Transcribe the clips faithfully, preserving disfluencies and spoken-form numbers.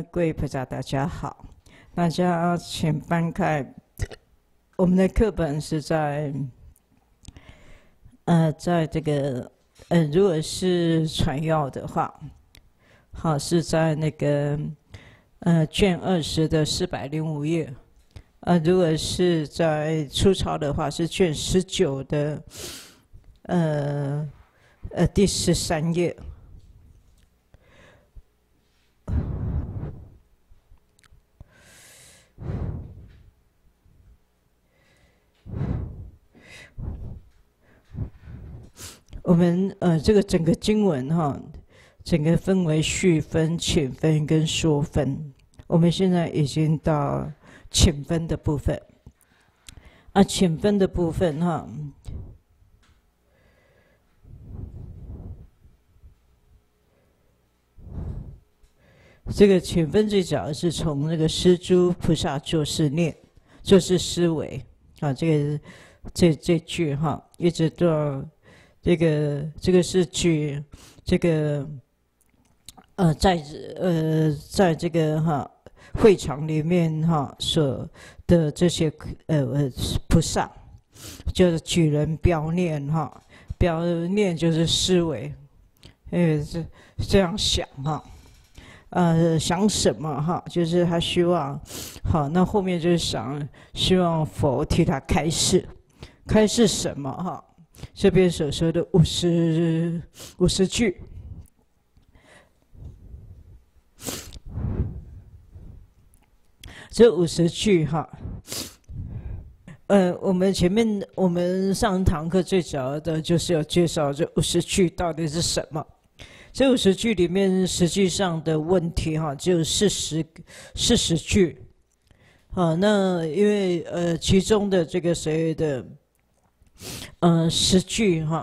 各位菩萨，大家好。大家请翻开我们的课本，是在呃，在这个呃，如果是传要的话，好是在那个呃卷二十的四百零五页。呃，如果是在粗糙的话，是卷十九的呃呃第十三页。我们呃这个整个经文哈，整个分为序分、请分跟说分。我们现在已经到请分的部分。啊，请分的部分哈，这个请分最早是从那个施诸菩萨作是念，就是思维啊，这个这这句哈，一直到这个这个是举这个呃在呃在这个哈会场里面哈所的这些呃呃菩萨，就是举人标念哈，标念就是思维，呃这这样想哈。呃，想什么哈？就是他希望，好，那后面就是想希望佛替他开示，开示什么哈？这边所说的五十五十句，这五十句哈，呃，我们前面我们上堂课最主要的就是要介绍这五十句到底是什么。这五十句里面，实际上的问题哈，只有四十四十句，好，那因为呃，其中的这个谁的，呃，十句哈，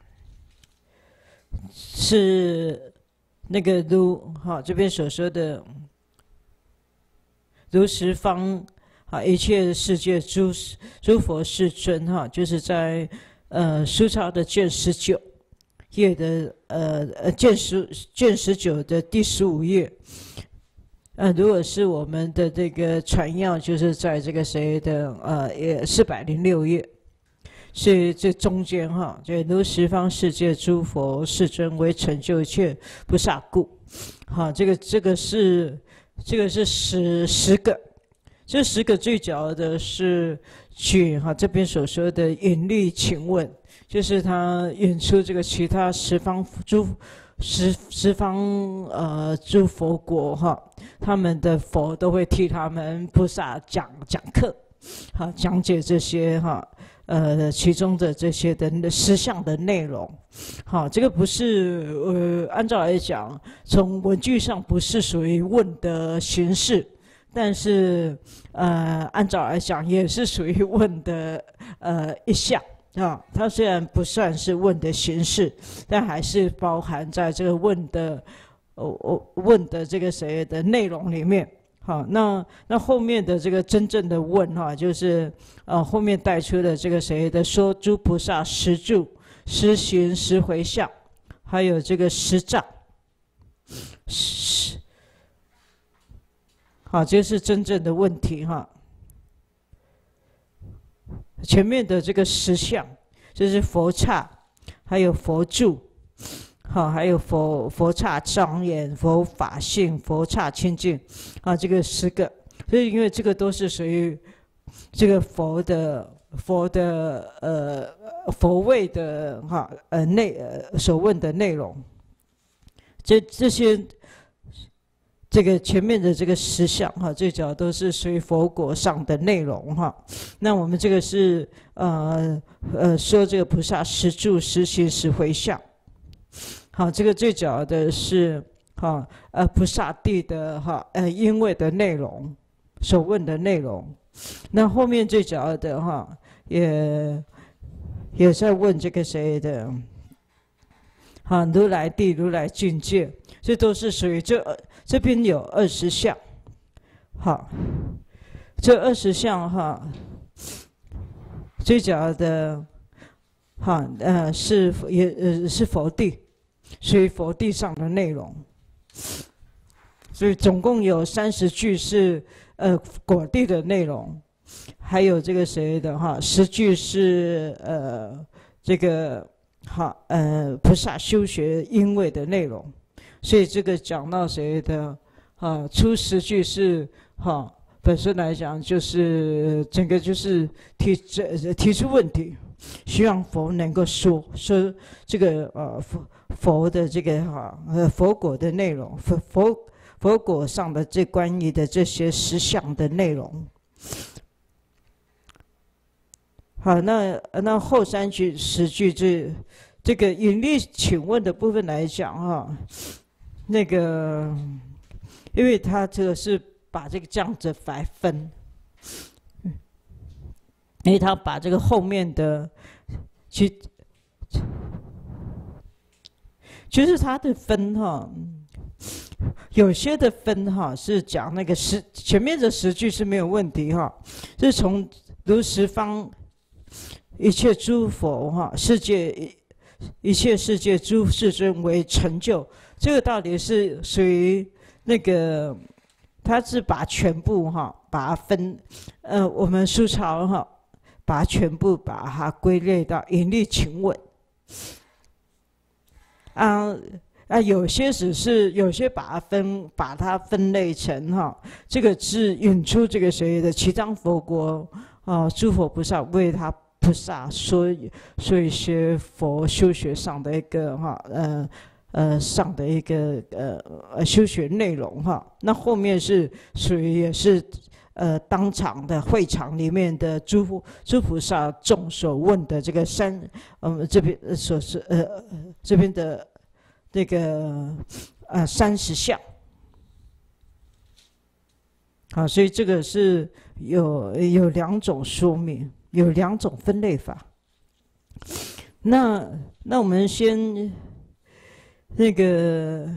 是那个如哈这边所说的如十方啊，一切世界诸诸佛世尊哈，就是在呃书抄的卷十九。页的呃呃卷十卷十九的第十五页，呃，如果是我们的这个传要，就是在这个谁的呃也四百零六页，所以这中间哈，就如十方世界诸佛世尊为成就一切菩萨故，好，这个这个是这个是十十个，这十个最主要的是举哈这边所说的引力请问。就是他引出这个其他十方诸十十方呃诸佛国哈，他们的佛都会替他们菩萨讲讲课，好讲解这些哈呃其中的这些的实相的内容，好，这个不是呃按照来讲，从文句上不是属于问的形式，但是呃按照来讲也是属于问的呃一项。啊，它虽然不算是问的形式，但还是包含在这个问的，呃，问的这个谁的内容里面。好，那那后面的这个真正的问哈，就是呃后面带出的这个谁的说诸菩萨实住、实行、实回向，还有这个实障，实，好，这是真正的问题哈。前面的这个实相，就是佛刹，还有佛住，好，还有佛佛刹庄严、佛法性、佛刹清净，啊，这个十个，所以因为这个都是属于这个佛的佛的呃佛位的哈呃内呃所问的内容，这这些。这个前面的这个十项哈，最主要都是属于佛果上的内容哈。那我们这个是呃呃说这个菩萨实住、实行、实回向。好，这个最主要的是哈呃菩萨地的哈呃因为的内容，所问的内容。那后面最主要的哈也也在问这个谁的。好，如来地、如来境界，这都是属于这这边有二十项。好，这二十项哈，最主要的，哈呃是也呃是佛地，属于佛地上的内容。 所以总共有三十句是呃果地的内容，还有这个谁的哈，十句是呃这个哈呃菩萨修学因位的内容。所以这个讲到谁的啊，初十句是哈本身来讲就是整个就是提提出问题，希望佛能够说说这个呃佛佛的这个哈呃佛果的内容，佛佛佛果上的这关于的这些实相的内容。好，那那后三句十句这这个引力请问的部分来讲哈，那个因为他这个是把这个这样子来分，因为他把这个后面的其就是他的分哈，有些的分哈是讲那个十前面的十句是没有问题哈，是从如十方一切诸佛哈世界一切世界诸世尊为成就，这个到底是属于那个，他是把全部哈把它分，呃，我们苏超哈把它全部把它归类到引力请问，啊啊，有些只是有些把它分把它分类成哈，这个是引出这个谁的七藏佛国啊，诸佛菩萨为他菩萨说说一些佛修学上的一个哈呃。呃，上的一个呃修学内容哈，那后面是属于也是呃当场的会场里面的诸诸菩萨众所问的这个三，嗯、呃、这边所是呃这边的那个呃三十项，好，所以这个是有有两种说明，有两种分类法。那那我们先。那个，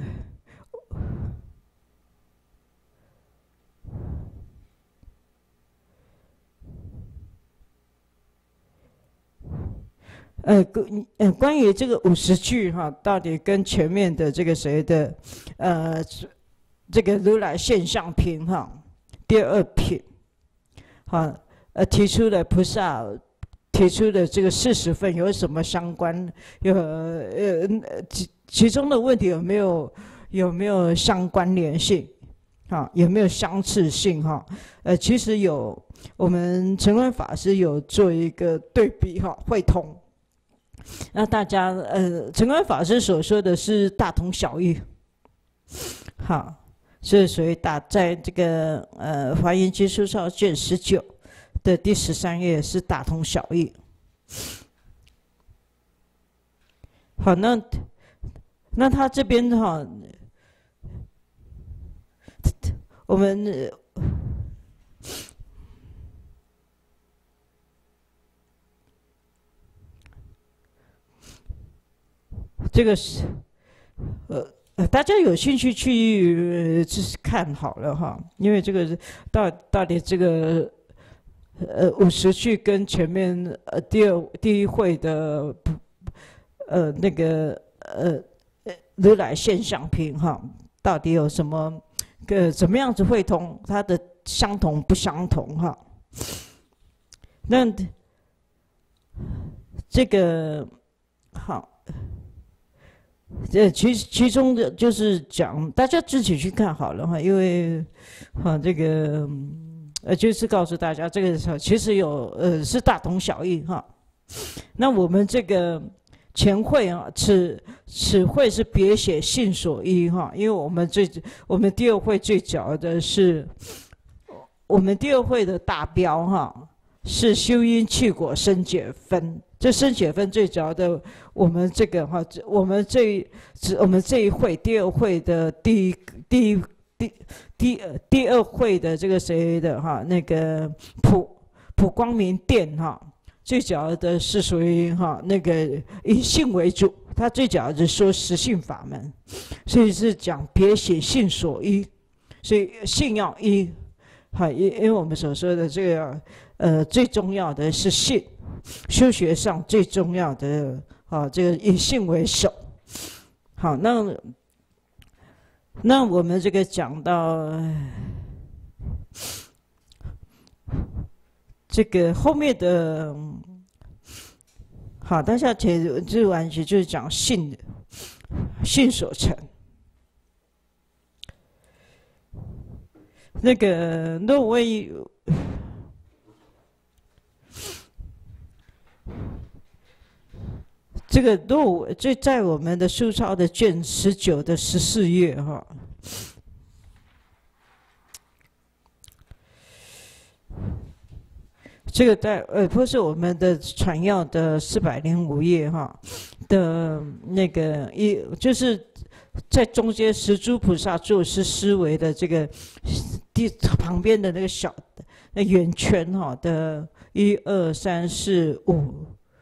呃，呃，关于这个五十句哈，到底跟前面的这个谁的，呃，这个如来现象品哈，第二品，哈，呃，提出了菩萨提出的这个四十分有什么相关？有呃其其中的问题有没有有没有相关联性？哈，有没有相似性？哈，呃，其实有，我们澄观法师有做一个对比哈，汇通。那大家呃，澄观法师所说的是大同小异，好，是属于大在这个呃《华严经书钞》卷十九。的第十三页是大同小异。好，那那他这边哈，我们这个是呃大家有兴趣去去看好了哈，因为这个到到底这个。呃，五十句跟前面呃第二第一会的呃那个呃如来现象品哈，到底有什么个怎么样子会通？它的相同不相同哈？那这个好，这其其中的就是讲大家自己去看好了哈，因为哈这个。呃，就是告诉大家，这个其实有呃是大同小异哈。那我们这个前会啊，此此会是别写性所依哈，因为我们最我们第二会最讲的是，我们第二会的大标哈是修因契果生解分，这生解分最主要的，我们这个哈，我们这我们这一会第二会的第一第一。第第第二会的这个谁的哈，那个普普光明殿哈，最主要的是属于哈那个以性为主，他最主要是说实性法门，所以是讲别写性所依，所以性要依，哈，因因为我们所说的这个呃最重要的是性，修学上最重要的啊这个以性为首，好那。 那我们这个讲到这个后面的，好，大家听这完全就是讲信的，信所成。那个挪威，这个挪威，这在我们的书抄的卷十九的十四页哈。这个在呃，不是我们的传要的四百零五页哈的那个一，就是在中间十诸菩萨作是思维的这个第旁边的那个小那圆圈哈的一二三四五，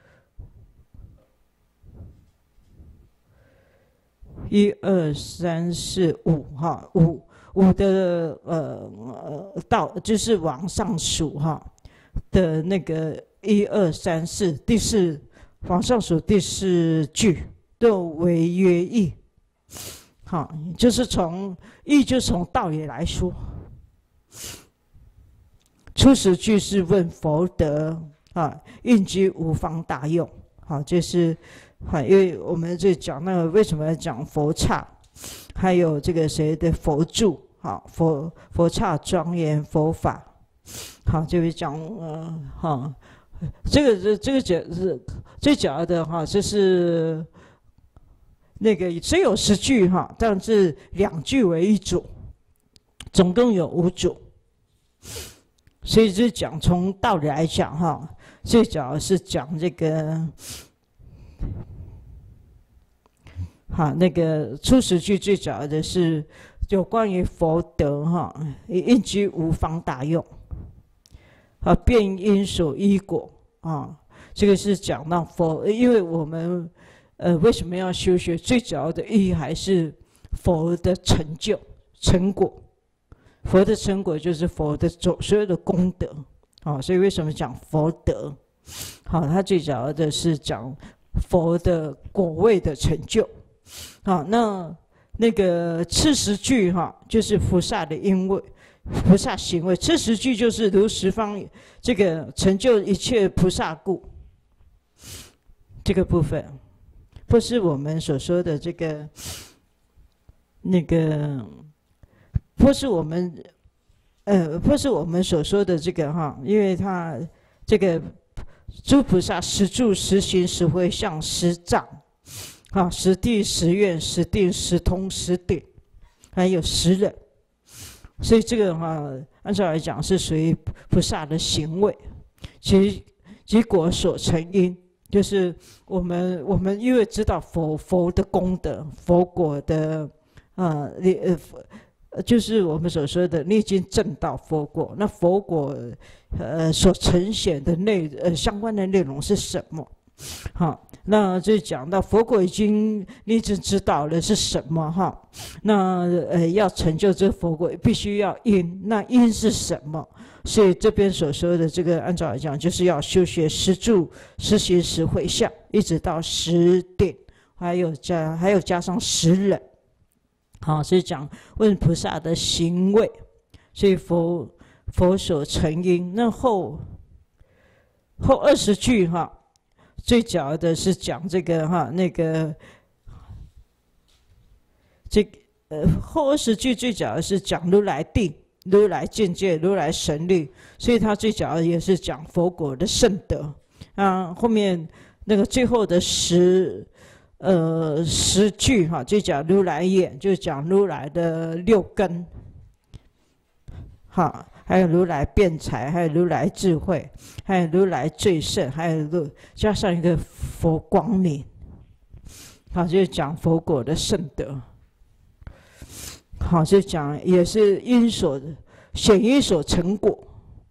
一二三四五哈五五的呃呃到就是往上数哈。的那个一二三四第四往上数第四句都为约义，好，就是从义就从道也来说。初十句是问佛德啊，应居无方大用，好，就是好，因为我们这讲那个为什么要讲佛刹，还有这个谁的佛住，好，佛佛刹庄严佛法。好，就是讲呃，哈，这个这这个讲是最讲的哈，就是那个虽有十句哈，但是两句为一组，总共有五组，所以就讲从道理来讲哈，最主要是讲这个，好，那个初十句最主要的是有关于佛德哈，应居无方大用。啊，变因所依果啊，这个是讲到佛，因为我们呃为什么要修学？最主要的意义还是佛的成就成果，佛的成果就是佛的所所有的功德啊，所以为什么讲佛德？好，它最主要的是讲佛的果位的成就。好，那那个次十句哈，就是菩萨的因位。菩萨行为，这十句就是如十方这个成就一切菩萨故，这个部分，不是我们所说的这个那个，不是我们呃，不是我们所说的这个哈，因为他这个诸菩萨实住实行实会像实障，啊，实地实愿实定实通实顶，还有实忍。所以这个哈、啊，按照来讲是属于菩萨的行为，其其果所成因，就是我们我们因为知道佛佛的功德，佛果的啊呃，就是我们所说的历经正道佛果，那佛果呃所呈现的内呃相关的内容是什么？好，那就讲到佛果已经你已经知道了是什么哈，那呃要成就这佛果，必须要因，那因是什么？所以这边所说的这个，按照来讲，就是要修学十住、十行、十回向，一直到十定，还有加还有加上十忍。好，所以讲问菩萨的行为，所以佛佛所成因，那后后二十句哈。最主要的是讲这个哈，那个这个呃后二十句最主要的是讲如来定、如来境界、如来神力，所以他最主要的也是讲佛果的圣德啊。后面那个最后的十呃十句哈，就讲如来眼，就讲如来的六根，好。还有如来辩才，还有如来智慧，还有如来最胜，还有如加上一个佛光明，好，就讲佛果的圣德。好，就讲也是因所显因所成果。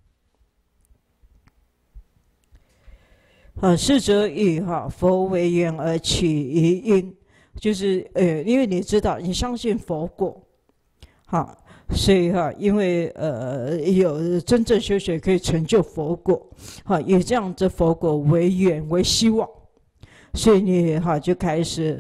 啊，是则以哈佛为缘而起于因，就是呃，因为你知道，你相信佛果，好。所以哈，因为呃有真正修学可以成就佛果，哈，以这样子佛果为缘为希望，所以你哈就开始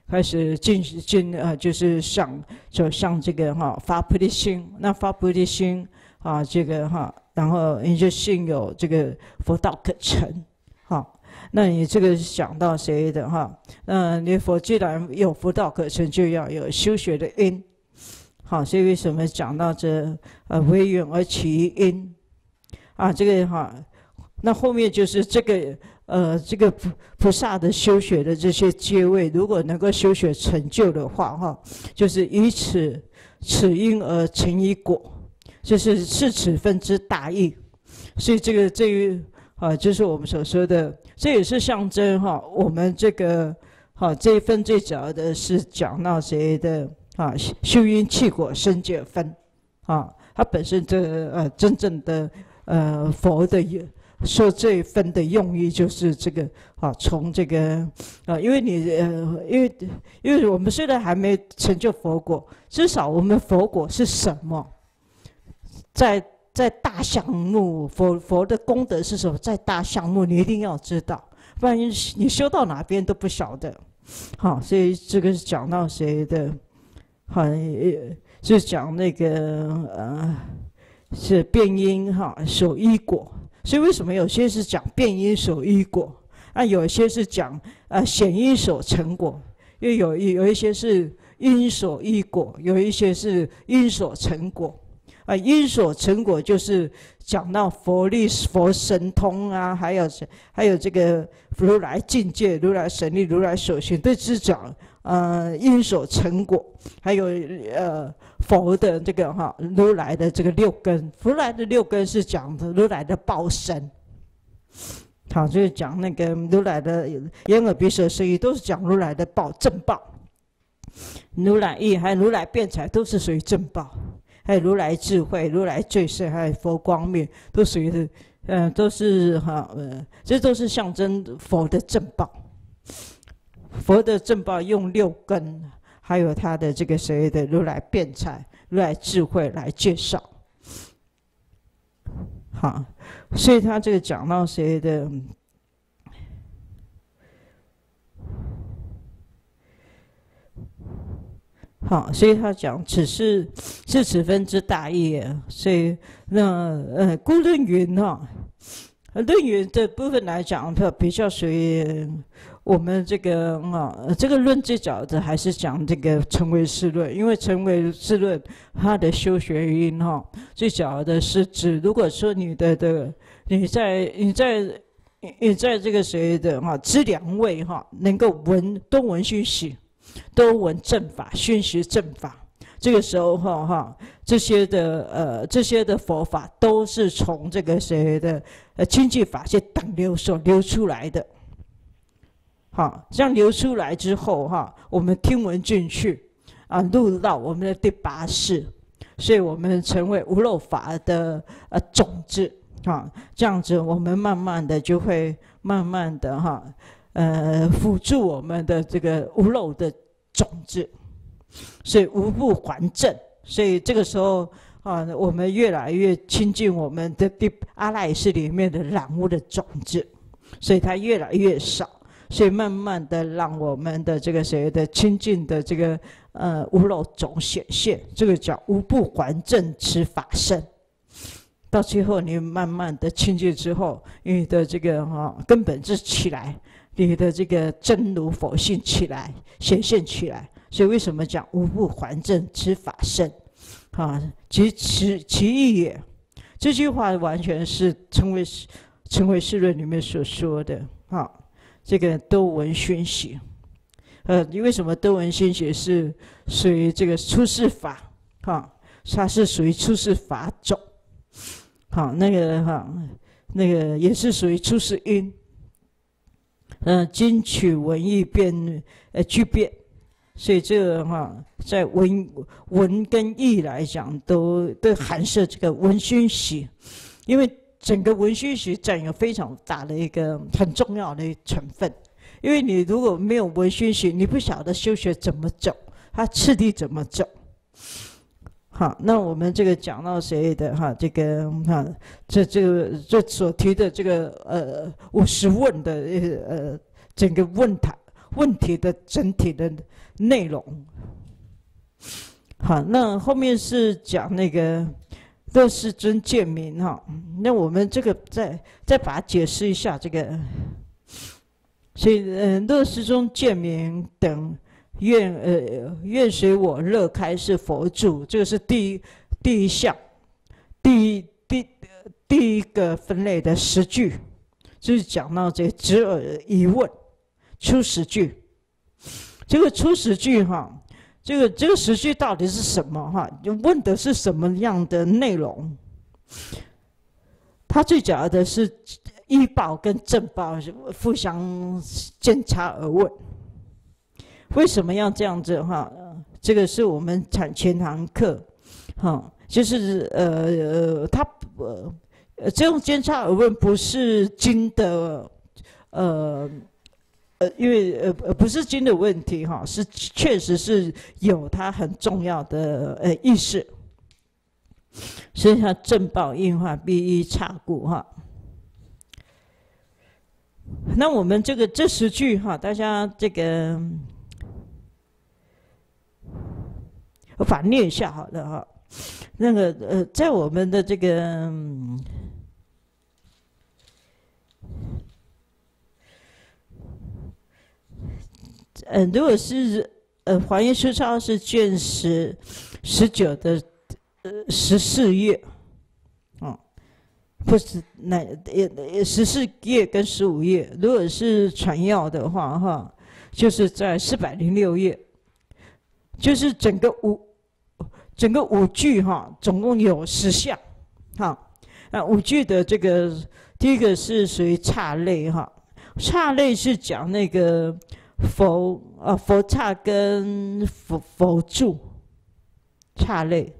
开始进进啊，就是向走向这个哈发菩提心。那发菩提心啊，这个哈，然后你就信有这个佛道可成，好，那你这个讲到谁的哈？嗯，你佛既然有佛道可成，就要有修学的因。好，所以为什么讲到这呃为缘而起于因啊？这个哈，那后面就是这个呃这个菩菩萨的修学的这些阶位，如果能够修学成就的话，哈，就是以此此因而成一果，就是是此分之大义。所以这个这一啊，就是我们所说的，这也是象征哈，我们这个好这一分最主要的是讲到谁的？啊，修因契果生解分，啊，它本身这呃真正的呃佛的说这一分的用意就是这个啊，从这个啊，因为你呃，因为因为我们虽然还没成就佛果，至少我们佛果是什么？在在大项目，佛佛的功德是什么？在大项目，你一定要知道，不然你修到哪边都不晓得。好，所以这个是讲到谁的？好，是讲那个呃，是变因哈守一果，所以为什么有些是讲变因守一果，啊，有些是讲呃显因守成果，因为有有一些是因守一果，有一些是因守成果，啊，因守成果就是讲到佛力、佛神通啊，还有还有这个如来境界、如来神力、如来所行，对，是讲。呃，因所成果，还有呃佛的这个哈如来的这个六根，如来的六根是讲的如来的报身，好，就是讲那个如来的眼耳鼻舌身意，都是讲如来的报正报，如来意还有如来辩才都是属于正报，还有如来智慧、如来最胜，还有佛光明，都属于的，嗯、呃，都是哈呃，这都是象征佛的正报。佛的正报用六根，还有他的这个谁的如来辩才、如来智慧来介绍。好，所以他这个讲到谁的，好，所以他讲此是是此分之大义，所以那呃，故论云哈，论云的部分来讲，它比较属于。我们这个啊，这个论最早的还是讲这个成唯识论，因为成唯识论它的修学因哈，最早的是指，如果说你的的你在你在你在这个谁的哈知两位哈，能够闻都闻熏习，都闻正法，熏习正法，这个时候哈哈这些的呃这些的佛法都是从这个谁的呃清净法界等流所流出来的。好，这样流出来之后，哈，我们听闻进去，啊，入到我们的第八识，所以我们成为无漏法的呃种子，啊，这样子我们慢慢的就会慢慢的哈，呃，辅助我们的这个无漏的种子，所以无不还正，所以这个时候啊，我们越来越亲近我们的第阿赖耶识里面的染污的种子，所以它越来越少。所以慢慢的让我们的这个谁的清净的这个呃无漏种显现，这个叫无不还正持法身。到最后你慢慢的清净之后，你的这个哈、哦、根本是起来，你的这个真如佛性起来显现起来。所以为什么讲无不还正持法身？啊，其其其意也。这句话完全是成为成为释论里面所说的啊。这个都闻熏习，呃，为什么都闻熏习是属于这个出世法？哈，它是属于出世法种，好，那个哈，那个也是属于出世因。嗯、呃，经取文义变呃具变，所以这个哈，在文文跟义来讲，都都含摄这个闻熏习，因为。整个闻熏习占有非常大的一个很重要的成分，因为你如果没有闻熏习，你不晓得修学怎么走，它次第怎么走。好，那我们这个讲到谁的哈，这个哈，这这个这所提的这个呃五十问的呃整个问答问题的整体的内容。好，那后面是讲那个乐世尊见明哈，那我们这个再再把它解释一下这个。所以，呃，乐世尊见明等愿呃愿随我乐开示佛住，这个是第一第一项，第一第第一个分类的十句，就是讲到这直耳疑问初十句。这个初十句哈。这个这个十句到底是什么哈？就问的是什么样的内容？他最讲的是依报跟正报互相检查而问。为什么要这样子哈？这个是我们产前堂课哈，就是呃呃，他呃这种检查而问不是经的呃。呃，因为呃呃不是经的问题哈，是确实是有它很重要的呃意识，所以它正报应化必依差故哈。那我们这个这十句哈，大家这个我把它念一下好了哈。那个呃，在我们的这个。嗯呃，如果是呃《华严书钞》是卷十十九的呃十四页，哦，不是那也十四页跟十五页。如果是传要的话，哈，就是在四百零六页，就是整个五整个五句哈，总共有十项，哈，那五句的这个第一个是属于刹类哈，刹类是讲那个。佛啊，佛刹跟佛佛住刹类，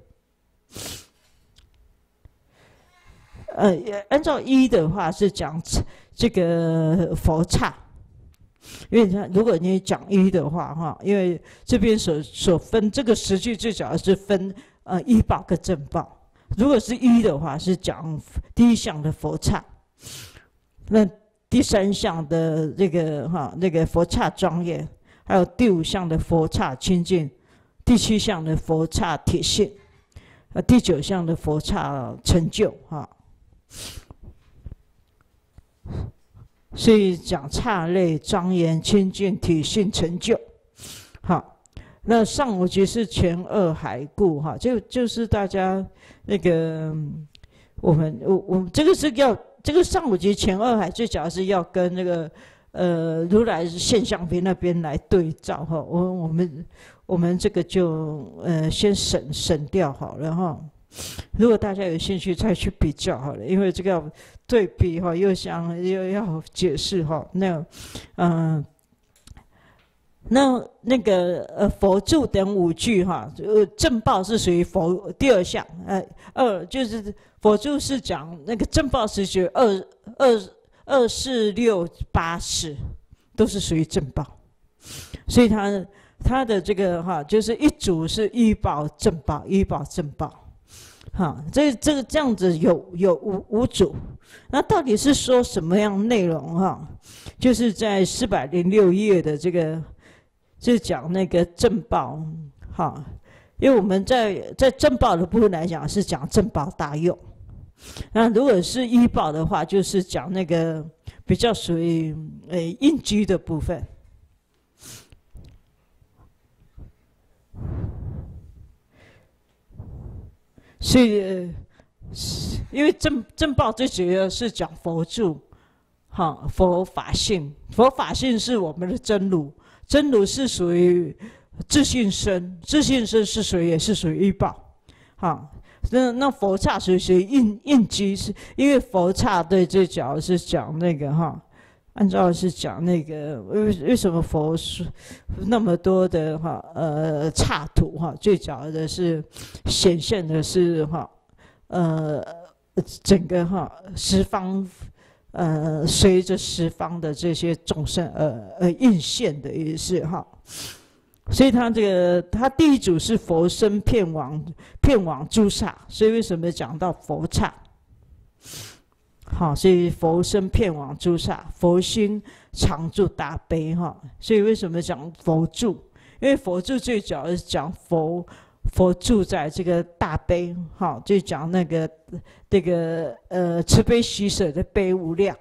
呃，按照一的话是讲这个佛刹，因为如果你讲一的话哈，因为这边所所分这个十句最主要是分呃依报跟正报，如果是一的话是讲第一项的佛刹，那。第三项的这个哈那个佛刹庄严，还有第五项的佛刹清净，第七项的佛刹体性，呃第九项的佛刹成就哈。所以讲刹类庄严清净体性成就，好，那上五局是全二海故哈，就就是大家那个我们我我们这个是要。这个上五集前二海最主要是要跟那个呃如来现象篇那边来对照哈，我我们我们这个就呃先省省掉好了哈。如果大家有兴趣再去比较好了，因为这个要对比哈，又想又要解释哈，那嗯。呃那那个呃佛住等五句哈，呃正报是属于佛第二项，呃二就是佛住是讲那个正报是属于二二二四六八十都是属于正报，所以它它的这个哈就是一组是依报正报依报正报，哈这这个这样子有有五五组，那到底是说什么样内容哈？就是在四百零六页的这个。就讲那个正报，哈，因为我们在在正报的部分来讲是讲正报大用，那如果是依报的话，就是讲那个比较属于呃应居的部分。所以，呃、因为正正报最主要是讲佛住，哈，佛法性，佛法性是我们的真如。真如是属于自信身，自信身是属于也是属于依报，好，那那佛刹属于属于应应机，是因为佛刹对最主要是讲那个哈，按照是讲那个为为什么佛是那么多的哈呃刹土哈，最主要的是显现的是哈呃整个哈十方。呃，随着十方的这些众生呃呃应现的也是哈，所以他这个他第一组是佛身遍往遍往诸刹，所以为什么讲到佛刹？ 好，所以佛身遍往诸刹，佛心常住大悲哈。所以为什么讲佛住？因为佛住最主要是讲佛佛住在这个大悲哈，就讲那个这个呃慈悲喜舍的悲无量。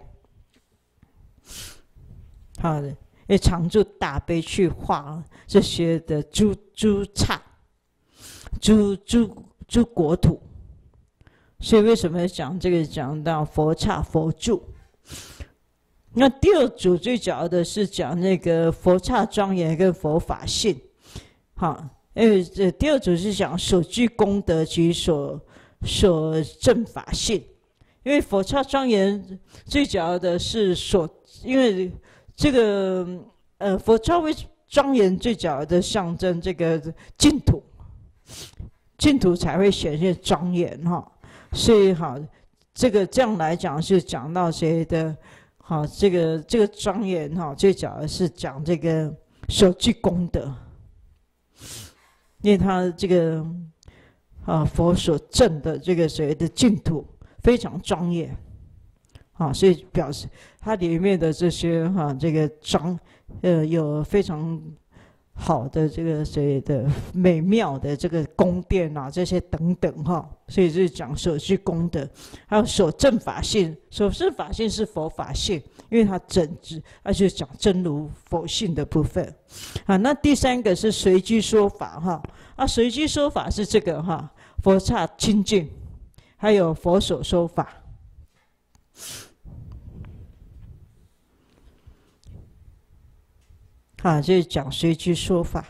好的，也常住大悲去化这些的诸诸刹、诸诸诸国土。所以为什么讲这个讲到佛刹佛住？那第二组最主要的是讲那个佛刹庄严跟佛法性，好，因为这第二组是讲所具功德及所所证法性。因为佛刹庄严最主要的是所，因为这个呃佛刹为庄严最主要的象征这个净土，净土才会显现庄严哈。所以好，这个这样来讲是讲到谁的？好，这个这个庄严哈，最主要是讲这个所具功德，因为他这个啊佛所证的这个谁的净土非常庄严，啊，所以表示它里面的这些哈、啊、这个庄呃有非常好的这个谁的美妙的这个宫殿啊，这些等等哈，所以就是讲所具功德，还有所证法性。所证法性是佛法性，因为它整直，而且讲真如佛性的部分。啊，那第三个是随机说法哈，啊，随机说法是这个哈，佛刹清净，还有佛所说法。啊，就是讲随机说法。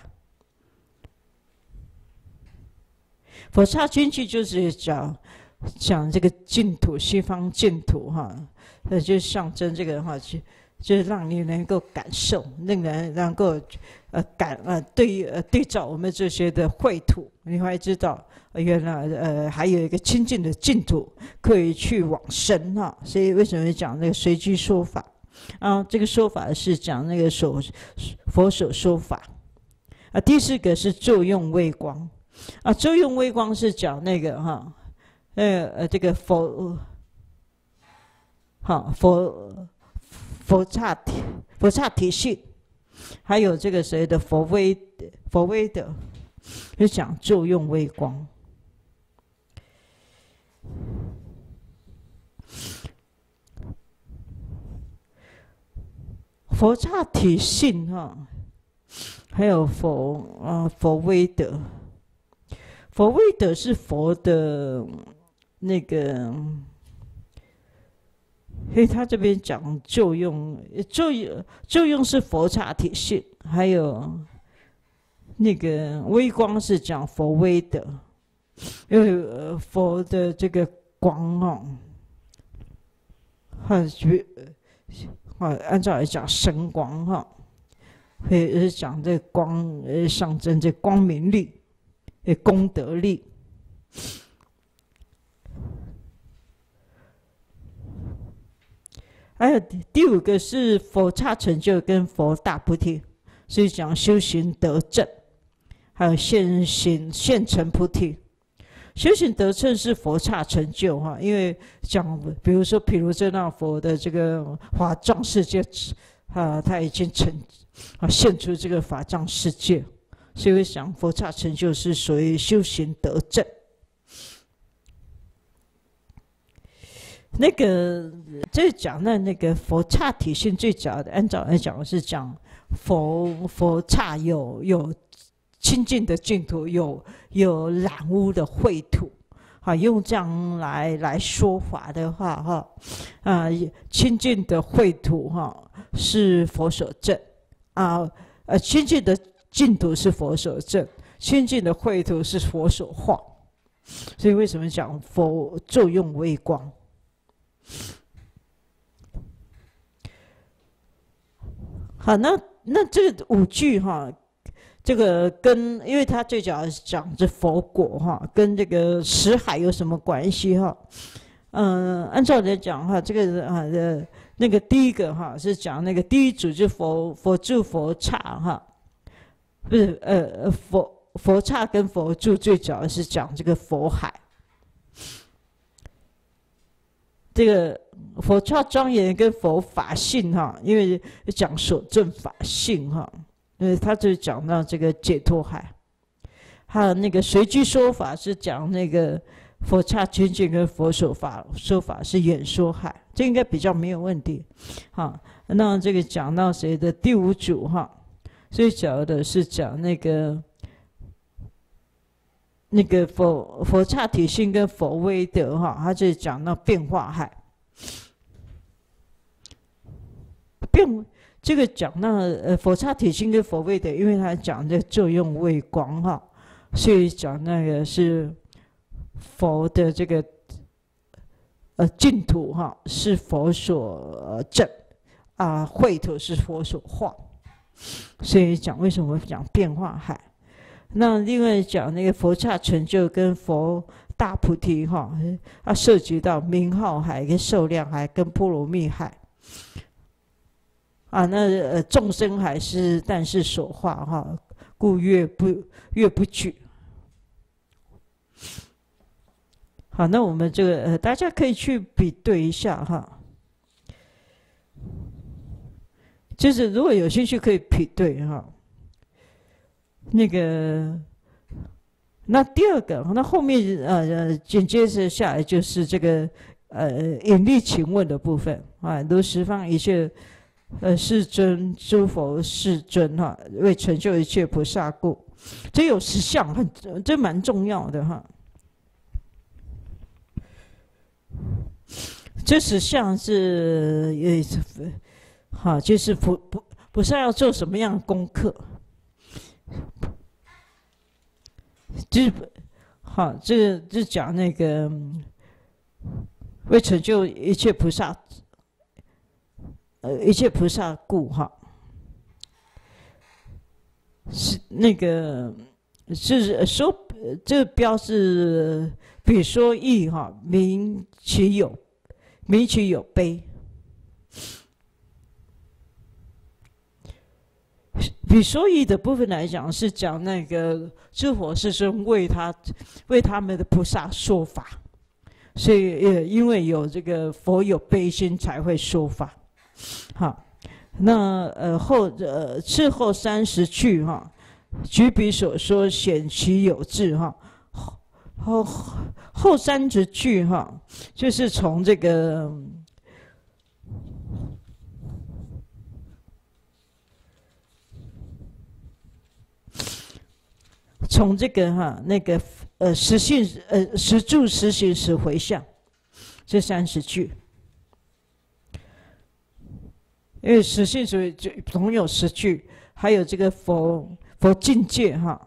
佛刹清净就是讲讲这个净土，西方净土哈，那就象征这个哈，就就是让你能够感受，令人能够呃感呃对呃对照我们这些的秽土，你会知道原来呃还有一个清净的净土可以去往生哈。所以为什么讲那个随机说法？啊，这个说法是讲那个所佛所说法。啊，第四个是作用微光。啊，作用微光是讲那个哈，呃呃，这个佛，好佛佛刹体佛刹体性，还有这个谁的佛威佛威德，就讲作用微光。佛刹体性哈，还有佛啊佛威德，佛威德是佛的那个，因为他这边讲作用，作用作用是佛刹体性，还有那个微光是讲佛威德，因为、呃、佛的这个光哦，很啊，按照来讲神光哈，会是讲这光呃象征这光明力、呃功德力。还有第五个是佛刹成就跟佛大菩提，所以讲修行得正，还有现行现成菩提。修行得正是佛刹成就哈，因为讲比如说毗卢遮那佛的这个法藏世界啊，他已经成啊现出这个法藏世界，所以讲佛刹成就是属于修行得正。那个这讲的那个佛刹体性最主要的，按照来讲是讲佛佛刹有有清净的净土，有有染污的秽土，好，用这样来来说法的话，哈，啊，清净的秽土哈是佛所证，啊，呃，清净的净土是佛所证，清净的秽土是佛所化，所以为什么讲佛作用微光？好，那那这个五句哈。这个跟，因为他最主要是讲这佛果哈，跟这个识海有什么关系哈？嗯、呃，按照来讲哈，这个啊的那个第一个哈是讲那个第一组就佛佛住佛刹哈，不是呃佛佛刹跟佛住最主要是讲这个佛海。 这个佛刹庄严跟佛法性哈，因为讲所证法性哈，呃，他就讲到这个解脱海，还有那个随机说法是讲那个佛刹清净跟佛所法说法是演说海，这应该比较没有问题。好，那这个讲到谁的第五组哈，所以讲的是讲那个。那个佛佛刹体性跟佛威德哈，他就讲到变化海，变这个讲到呃佛刹体性跟佛威德，因为他讲的作用位光哈，所以讲那个是佛的这个呃净土哈，是佛所证啊，秽土是佛所化，所以讲为什么讲变化海。那另外讲那个佛刹成就跟佛大菩提哈，它涉及到名号海跟受量海跟波罗蜜海啊，那呃众生海是但是所化哈，故越不越不举。好，那我们这个呃大家可以去比对一下哈，就是如果有兴趣可以比对哈。那个，那第二个，那后面呃紧接着下来就是这个呃引力请问的部分啊，如十方一切呃世尊诸佛世尊哈，为成就一切菩萨故，这有十项，很这蛮重要的哈。这十项是也好，就是菩菩菩萨要做什么样的功课。就是好，这个就讲那个为成就一切菩萨，呃，一切菩萨故哈，是那个是说这个标是比说义哈，名其有，名其有悲。比说义的部分来讲，是讲那个诸佛世尊为他为他们的菩萨说法，所以也因为有这个佛有悲心才会说法。好，那呃后呃次后三十句哈，举彼所说显其有智哈。后后三十句哈，就是从这个。从这个哈那个呃实性呃实住实行实回向这三十句，因为实性实就总有十句，还有这个佛佛境界哈，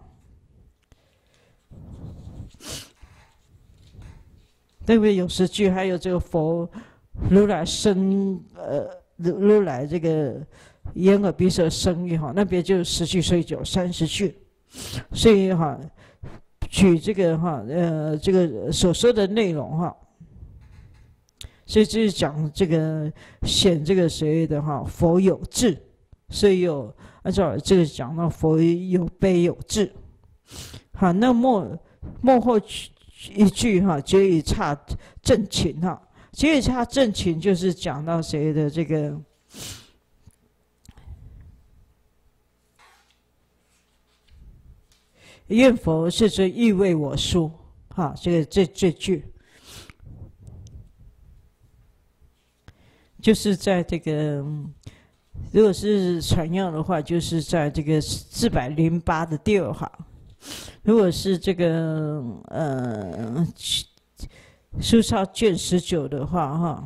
对不对？有十句，还有这个佛如来生呃如如来这个眼耳鼻舌身意哈，那边就十句，所以就有三十句。所以哈，举这个哈呃这个所说的内容哈，所以就是讲这个显这个谁的哈佛有智，所以有按照这个讲到佛有悲有智。好，那末末后一句哈，皆以差正勤哈，皆以差正勤就是讲到谁的这个。愿佛世尊亦为我说，哈，这个这这句，就是在这个，如果是传要的话，就是在这个四百零八的第二行；如果是这个呃书抄卷十九的话，哈，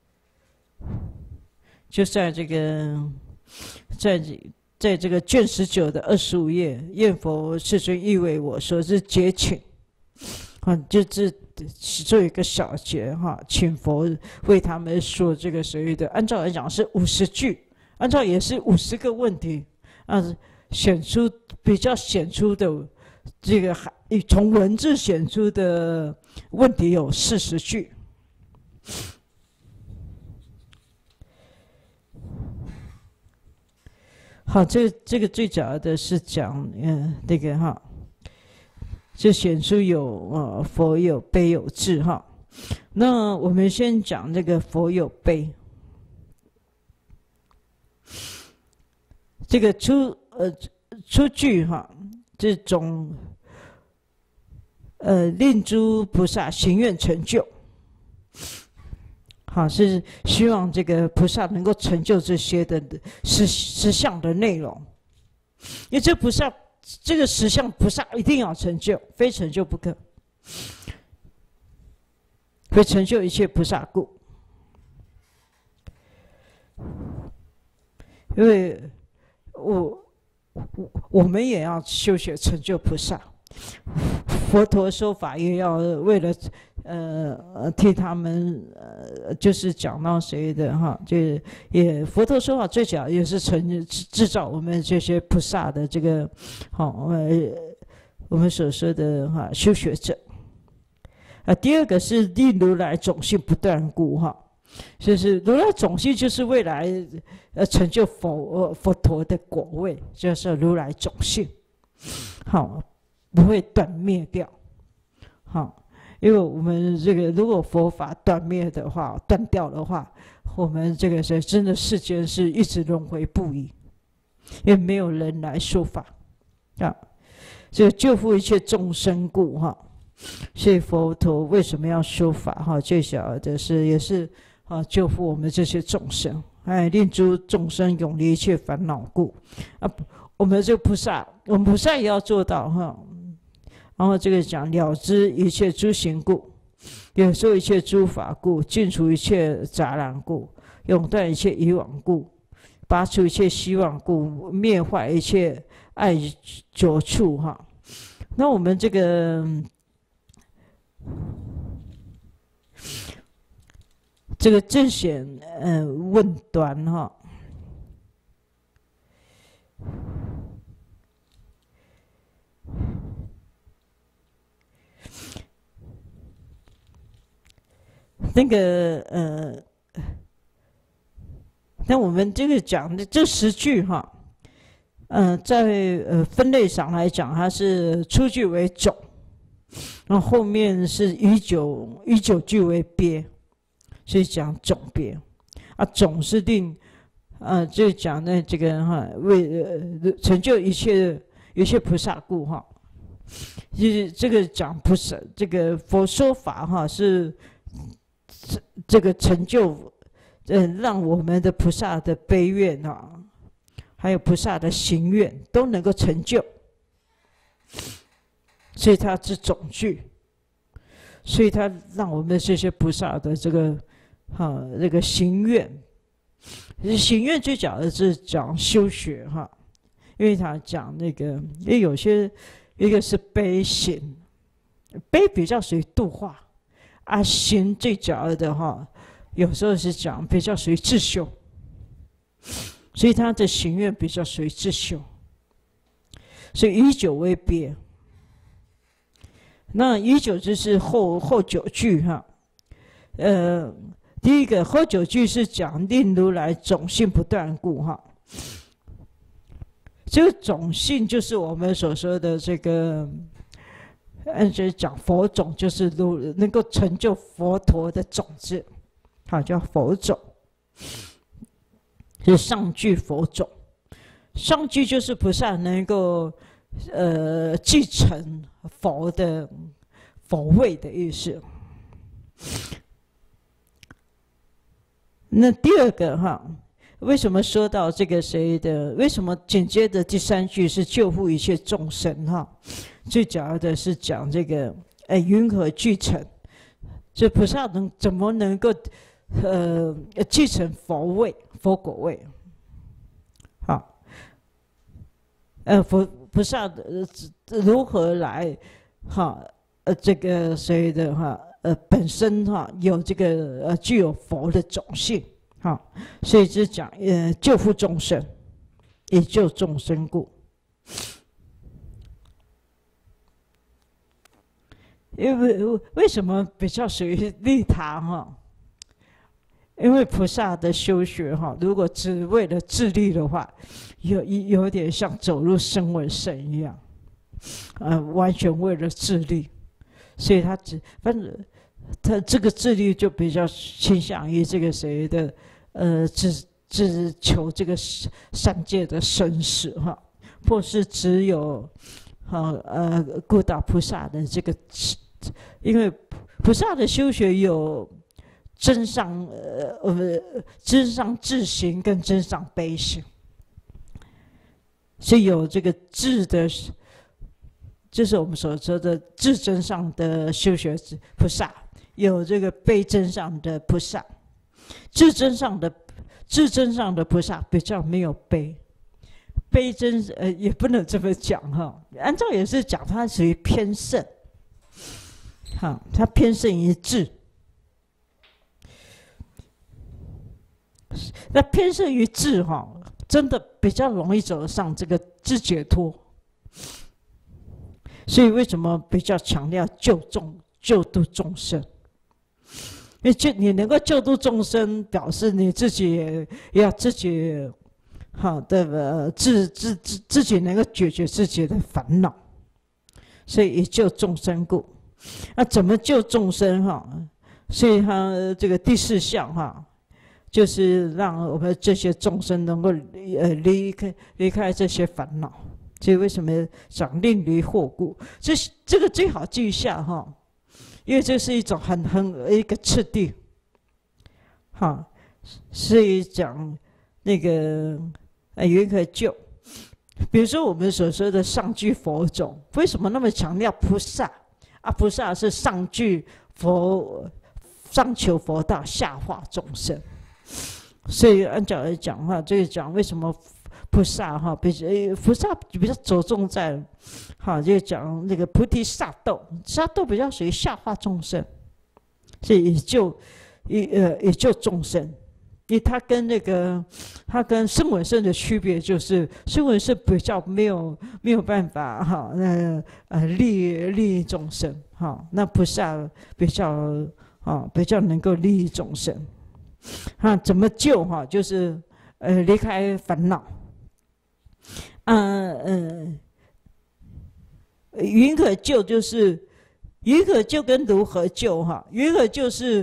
就在这个在这。在这个卷十九的二十五页，愿佛世尊亦为我说是节请，啊，就是做一个小节哈，请佛为他们说这个所谓的，按照来讲是五十句，按照也是五十个问题，啊，显出比较显出的这个从文字显出的问题有四十句。好，这这个最主要的是讲，嗯、呃，那个哈，就显出有呃佛有悲有智哈。 那我们先讲那个佛有悲，这个出呃出句哈，这种呃令诸菩萨行愿成就。好，是希望这个菩萨能够成就这些的实实相的内容，因为这菩萨这个实相菩萨一定要成就，非成就不可，会成就一切菩萨故。因为我我我们也要修学成就菩萨，佛陀说法也要为了。呃，替他们呃，就是讲到谁的哈，就是也佛陀说法最主要也是成制造我们这些菩萨的这个好呃，我们所说的哈修学者。啊，第二个是令如来种性不断故哈，就是如来种性就是未来呃成就佛佛陀的果位，就是如来种性，好不会断灭掉，好。因为我们这个如果佛法断灭的话，断掉的话，我们这个是真的世间是一直轮回不已，因为没有人来说法啊。这个救护一切众生故哈，所以佛陀为什么要说法哈？最小的是也是啊，救护我们这些众生，哎，令诸众生永离一切烦恼故啊。我们这个菩萨，我们菩萨也要做到哈。然后这个讲了知一切诸行故，有受一切诸法故，尽除一切杂染故，永断一切以往故，拔除一切希望故，灭坏一切爱久处哈。那我们这个这个正显呃问端哈。那个呃，那我们这个讲的这十句哈，呃，在呃分类上来讲，它是出句为种，然后后面是以九以九句为别，所以讲种别啊，种是令呃就讲的这个哈为呃成就一切一切菩萨故哈，就是这个讲菩萨这个佛说法哈是。这个成就，呃，让我们的菩萨的悲愿啊，还有菩萨的行愿都能够成就，所以它是种句，所以它让我们这些菩萨的这个哈这个行愿，行愿最讲的是讲修学哈，因为他讲那个，因为有些一个是悲行，悲比较属于度化。啊，行最主要的哈，有时候是讲比较属于自修，所以他的行愿比较属于自修，所以以九为别。那以九就是后后九句哈，呃，第一个后九句是讲令如来种性不断故哈，这个种性就是我们所说的这个。嗯，就是讲佛种，就是能够成就佛陀的种子，好叫佛种。是上句佛种，上句就是菩萨能够呃继承佛的佛位的意思。那第二个哈，为什么说到这个谁的？为什么紧接着第三句是救护一切众生哈？最主要的是讲这个，哎，云何具成？这菩萨能怎么能够，呃，继承佛位、佛果位？好，呃，佛菩萨呃如何来，哈，呃，这个谁的哈，呃，本身哈有这个呃具有佛的种性，好，所以是讲呃救护众生，以救众生故。因为为什么比较属于利他哈？因为菩萨的修学哈，如果只为了自利的话，有有点像走入声闻圣一样，呃，完全为了自利，所以他只反正他这个自律就比较倾向于这个谁的，呃，只只求这个三界的生死哈，或是只有，哈呃，顾到菩萨的这个，因为菩萨的修学有真上呃呃真上智行跟真上悲行，是有这个智的。就是我们所说的智真上的修学菩萨，有这个悲真上的菩萨。智真上的智真上的菩萨比较没有悲，悲真呃也不能这么讲哈。按照也是讲，它属于偏胜，好，它偏胜于智。那偏胜于智哈，真的比较容易走上这个智解脱。所以为什么比较强调救众、救度众生？因为就你能够救度众生，表示你自己也要自己好的呃自自自自己能够解决自己的烦恼，所以以救众生故。那怎么救众生哈？所以他这个第四项哈，就是让我们这些众生能够呃离开离开这些烦恼。所以为什么讲令离惑故？这这个最好记一下哈，因为这是一种很很一个次第，哈，所以讲那个呃云何救？比如说我们所说的上具佛种，为什么那么强调菩萨啊？菩萨是上具佛，上求佛道，下化众生。所以按照来讲话，这个讲为什么？菩萨哈，比菩萨比较着重在，哈，就讲那个菩提萨埵，萨埵比较属于下化众生，所以也就也呃也就众生，因为它跟那个它跟声闻圣的区别就是，声闻圣比较没有没有办法哈，那呃利利益众生哈，那菩萨比较啊比较能够利益众生，啊怎么救哈，就是呃离开烦恼。嗯嗯，云何救就是云何救跟如何救哈？云何就是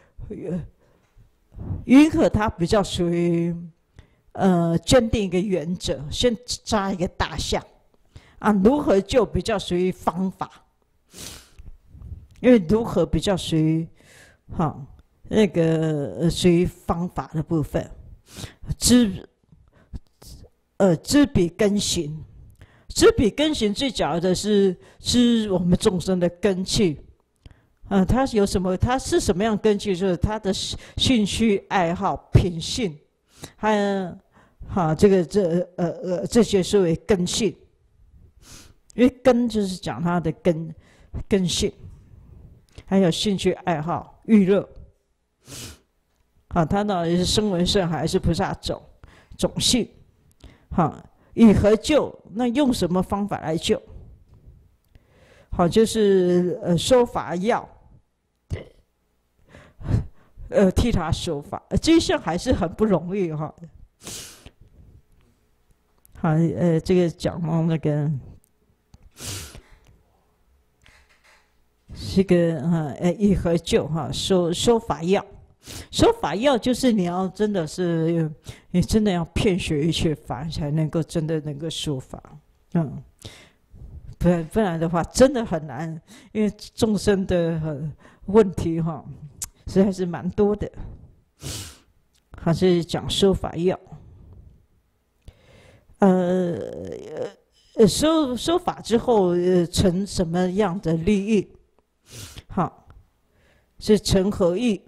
云何它比较属于呃坚定一个原则，先扎一个大象啊。如何救比较属于方法，因为如何比较属于哈那个属于方法的部分，知。呃，知彼根行，知彼根行最讲的是知我们众生的根器。嗯、呃，它有什么？它是什么样根器？就是他的兴趣爱好、品性，还有哈这个这呃呃这些是为根性。因为根就是讲他的根根性，还有兴趣爱好、欲乐。啊，他到底是声闻圣还是菩萨种种性？好，以何救？那用什么方法来救？好，就是呃说法要，呃替他说法，这一项还是很不容易哈。好，呃，这个讲到那个，这个哈，呃以何救哈？说说法要。说法要就是你要真的是，你真的要遍学一切法，才能够真的能够说法，嗯，不然不然的话真的很难，因为众生的问题哈，实在是蛮多的。还是讲说法要，呃呃说说法之后，呃成什么样的利益？好，是成何益？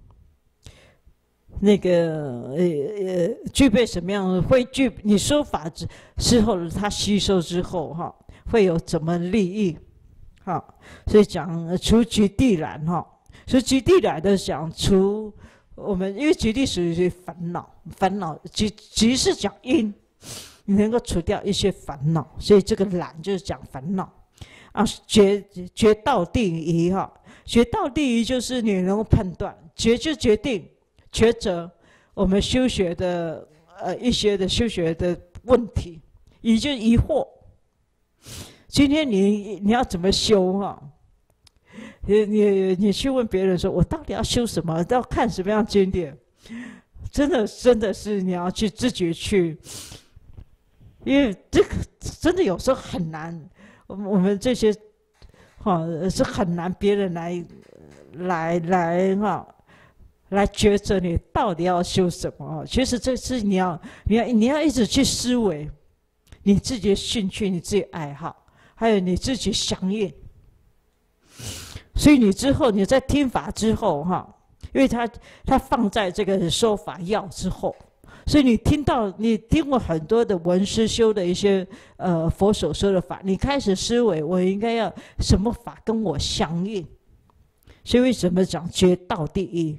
那个呃呃，具备什么样？会具你说法之之后，他吸收之后哈，会有怎么利益？好，所以讲除局地染哈，所以局地染的讲除我们，因为局地属于烦恼，烦恼局局是讲因，你能够除掉一些烦恼，所以这个染就是讲烦恼啊。觉觉道定仪哈，觉道定仪就是你能够判断，觉就决定。抉择我们修学的呃一些的修学的问题，也就疑惑。今天你你要怎么修哈？ 你你你去问别人说，我到底要修什么？要看什么样经典？真的真的是你要去自己去，因为这个真的有时候很难。我们我们这些哈、哦、是很难别人来来来哈。来抉择你到底要修什么？其实这是你要你要你要一直去思维你自己的兴趣、你自己爱好，还有你自己响应。所以你之后你在听法之后哈，因为它它放在这个说法要之后，所以你听到你听过很多的文思修的一些呃佛所说的法，你开始思维我应该要什么法跟我相应。所以为什么讲觉道第一？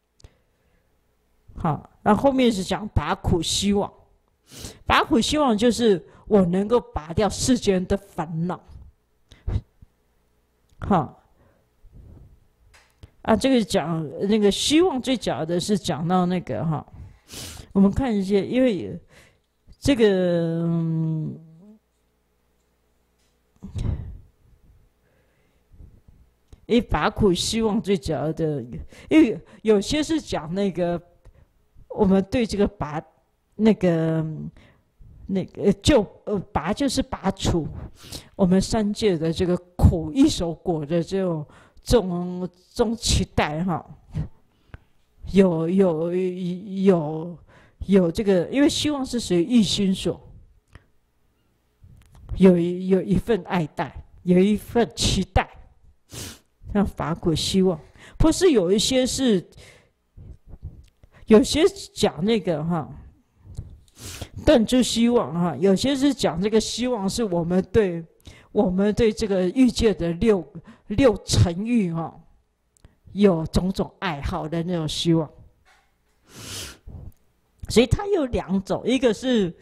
好，然后后面是讲拔苦希望，拔苦希望就是我能够拔掉世间的烦恼。好，啊，这个讲那个希望最讲的是讲到那个哈，我们看一些，因为这个嗯，因为拔苦希望最讲的，因为有些是讲那个。我们对这个拔，那个那个就呃拔就是拔除我们三界的这个苦一手果的这种这种这种期待哈，有有有有这个，因为希望是属于一心所，有有一份爱戴，有一份期待，像拔苦希望，或是有一些是。有些讲那个哈，断诸希望哈，有些是讲这个希望是我们对我们对这个欲界的六六尘欲哈，有种种爱好的那种希望。所以它有两种，一个是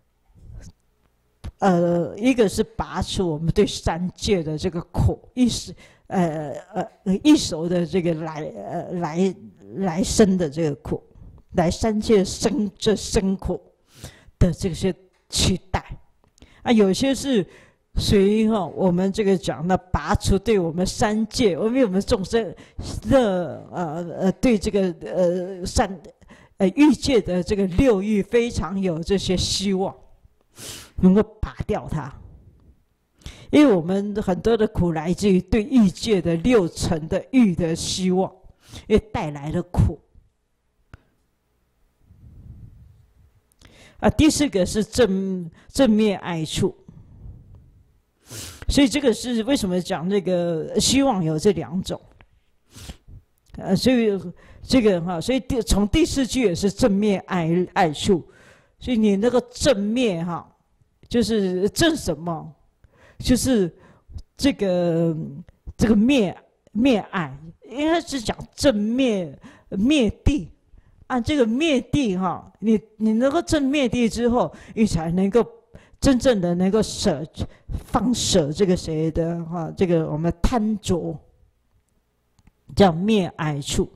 呃，一个是拔除我们对三界的这个苦意识，呃呃一手的这个来呃来来生的这个苦。来三界生这生苦的这些期待啊，有些是属于哈我们这个讲的拔除对我们三界，我们我们众生的呃呃对这个呃三呃欲界的这个六欲非常有这些希望，能够拔掉它。因为我们很多的苦来自于对欲界的六尘的欲的希望，因为带来的苦。啊，第四个是正正面爱处，所以这个是为什么讲那个希望有这两种，呃，所以这个哈，所以第从第四句也是正面爱爱处，所以你那个正面哈，就是正什么，就是这个这个灭灭爱，应该是讲正灭灭地。按这个灭地哈，你你能够正灭地之后，你才能够真正的能够舍放舍这个谁的哈，这个我们贪着叫灭爱处。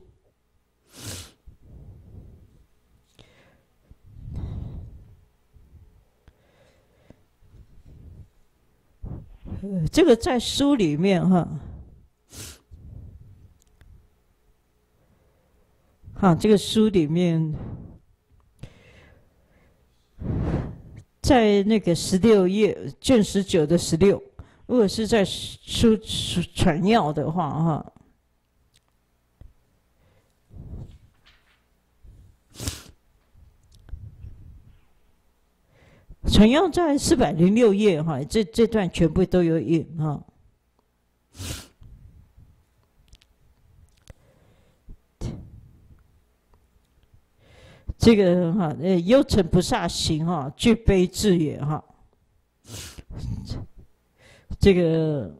呃，这个在书里面哈。啊，这个书里面，在那个十六页卷十九的十六，如果是在书传要的话，哈，传要在四百零六页，哈，这这段全部都有引哈。这个哈，呃，幽沉菩萨行哈，具悲智也哈。这个，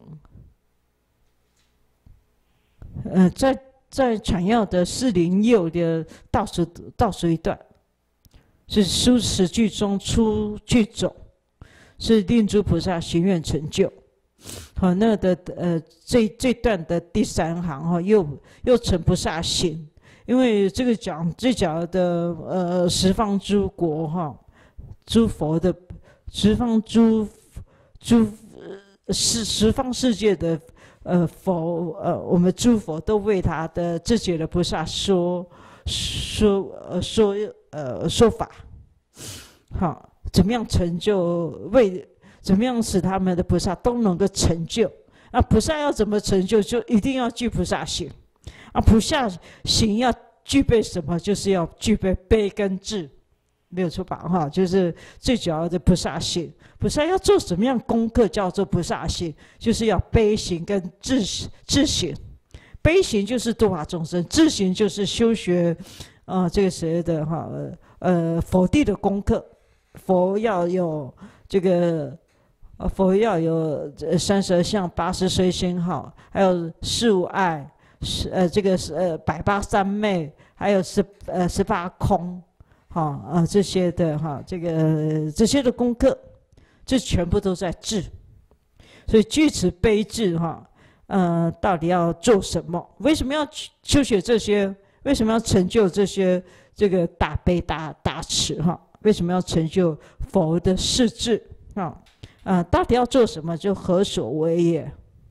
呃，在在传要的四零六的倒数倒数一段，是书十句中出句总，是令诸菩萨行愿成就。好，那的呃这这段的第三行哈，又又成菩萨行。因为这个讲这讲的呃十方诸国哈，诸佛的十方诸诸十十方世界的呃佛呃我们诸佛都为他的自己的菩萨说说呃说呃说法，好，怎么样成就为怎么样使他们的菩萨都能够成就？那菩萨要怎么成就？就一定要具菩萨行。啊，菩萨行要具备什么？就是要具备悲跟智，没有错吧？哈，就是最主要的菩萨行。菩萨要做什么样功课叫做菩萨行？就是要悲行跟智智行。悲行就是度化众生，智行就是修学，啊、呃，这个谁的哈呃佛地的功课。佛要有这个。呃，佛要有三十二相、八十随心哈，还有四无碍，是呃这个是呃百八三昧，还有十呃十八空，哈啊、呃、这些的哈，这个这些的功课，这全部都在智。所以具此悲智哈，呃，到底要做什么？为什么要修学这些？为什么要成就这些这个大悲大大慈哈？为什么要成就佛的世智啊？啊、呃，到底要做什么？就何所为也？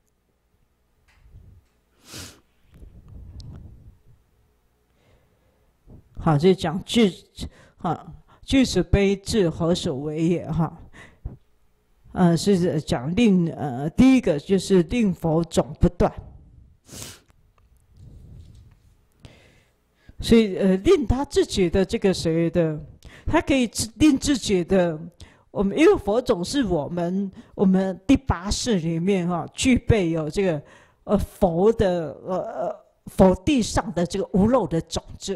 好，就讲具，哈，具此悲智何所为也？哈，呃，是讲令呃，第一个就是令佛种不断，所以呃，令他自己的这个谁的，他可以令自己的。我们因为佛种是我们我们第八识里面哈、啊，具备有这个呃佛的呃呃佛地上的这个无漏的种子，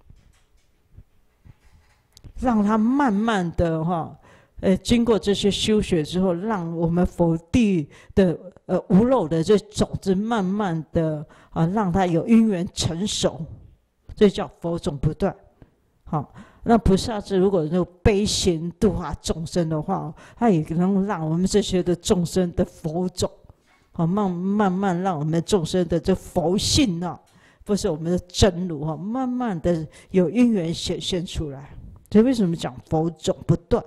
让它慢慢的哈、啊，呃经过这些修学之后，让我们佛地的呃无漏的这种子慢慢的啊，让它有因缘成熟，这叫佛种不断，好。那菩萨是如果有悲行度化众生的话，他也能让我们这些的众生的佛种，好慢慢慢让我们众生的这佛性啊，不是我们的真如哈，慢慢的有因缘显现出来。所以为什么讲佛种不断？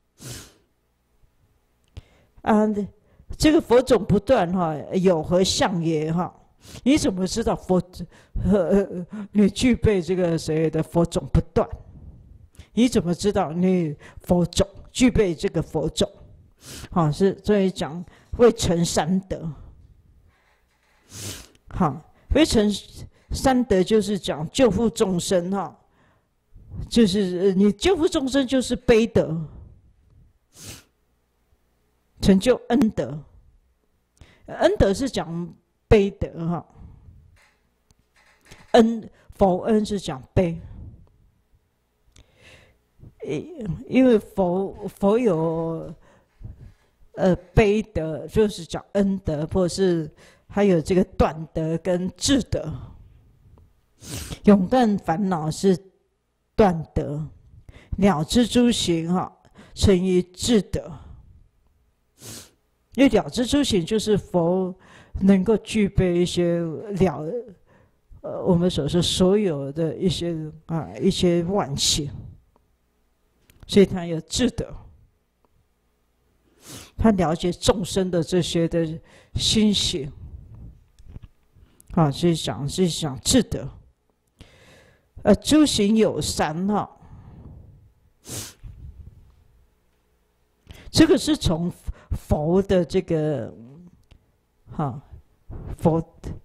啊，这个佛种不断哈，有何相也哈？你怎么知道佛呃你具备这个谁的佛种不断？你怎么知道你佛种具备这个佛种？好，是这里讲未成三德。好，未成三德就是讲救护众生哈，就是你救护众生就是悲德，成就恩德。恩德是讲悲德哈，恩佛恩是讲悲。因为佛佛有呃悲德，就是讲恩德，或者是还有这个断德跟智德。永断烦恼是断德，了知诸行哈成于智德。因为了知诸行就是佛能够具备一些了呃我们所说所有的一些啊一些万行。所以他有智德，他了解众生的这些的心行，啊，所以讲是讲智德。呃，诸行有三哈，这个是从佛的这个哈佛，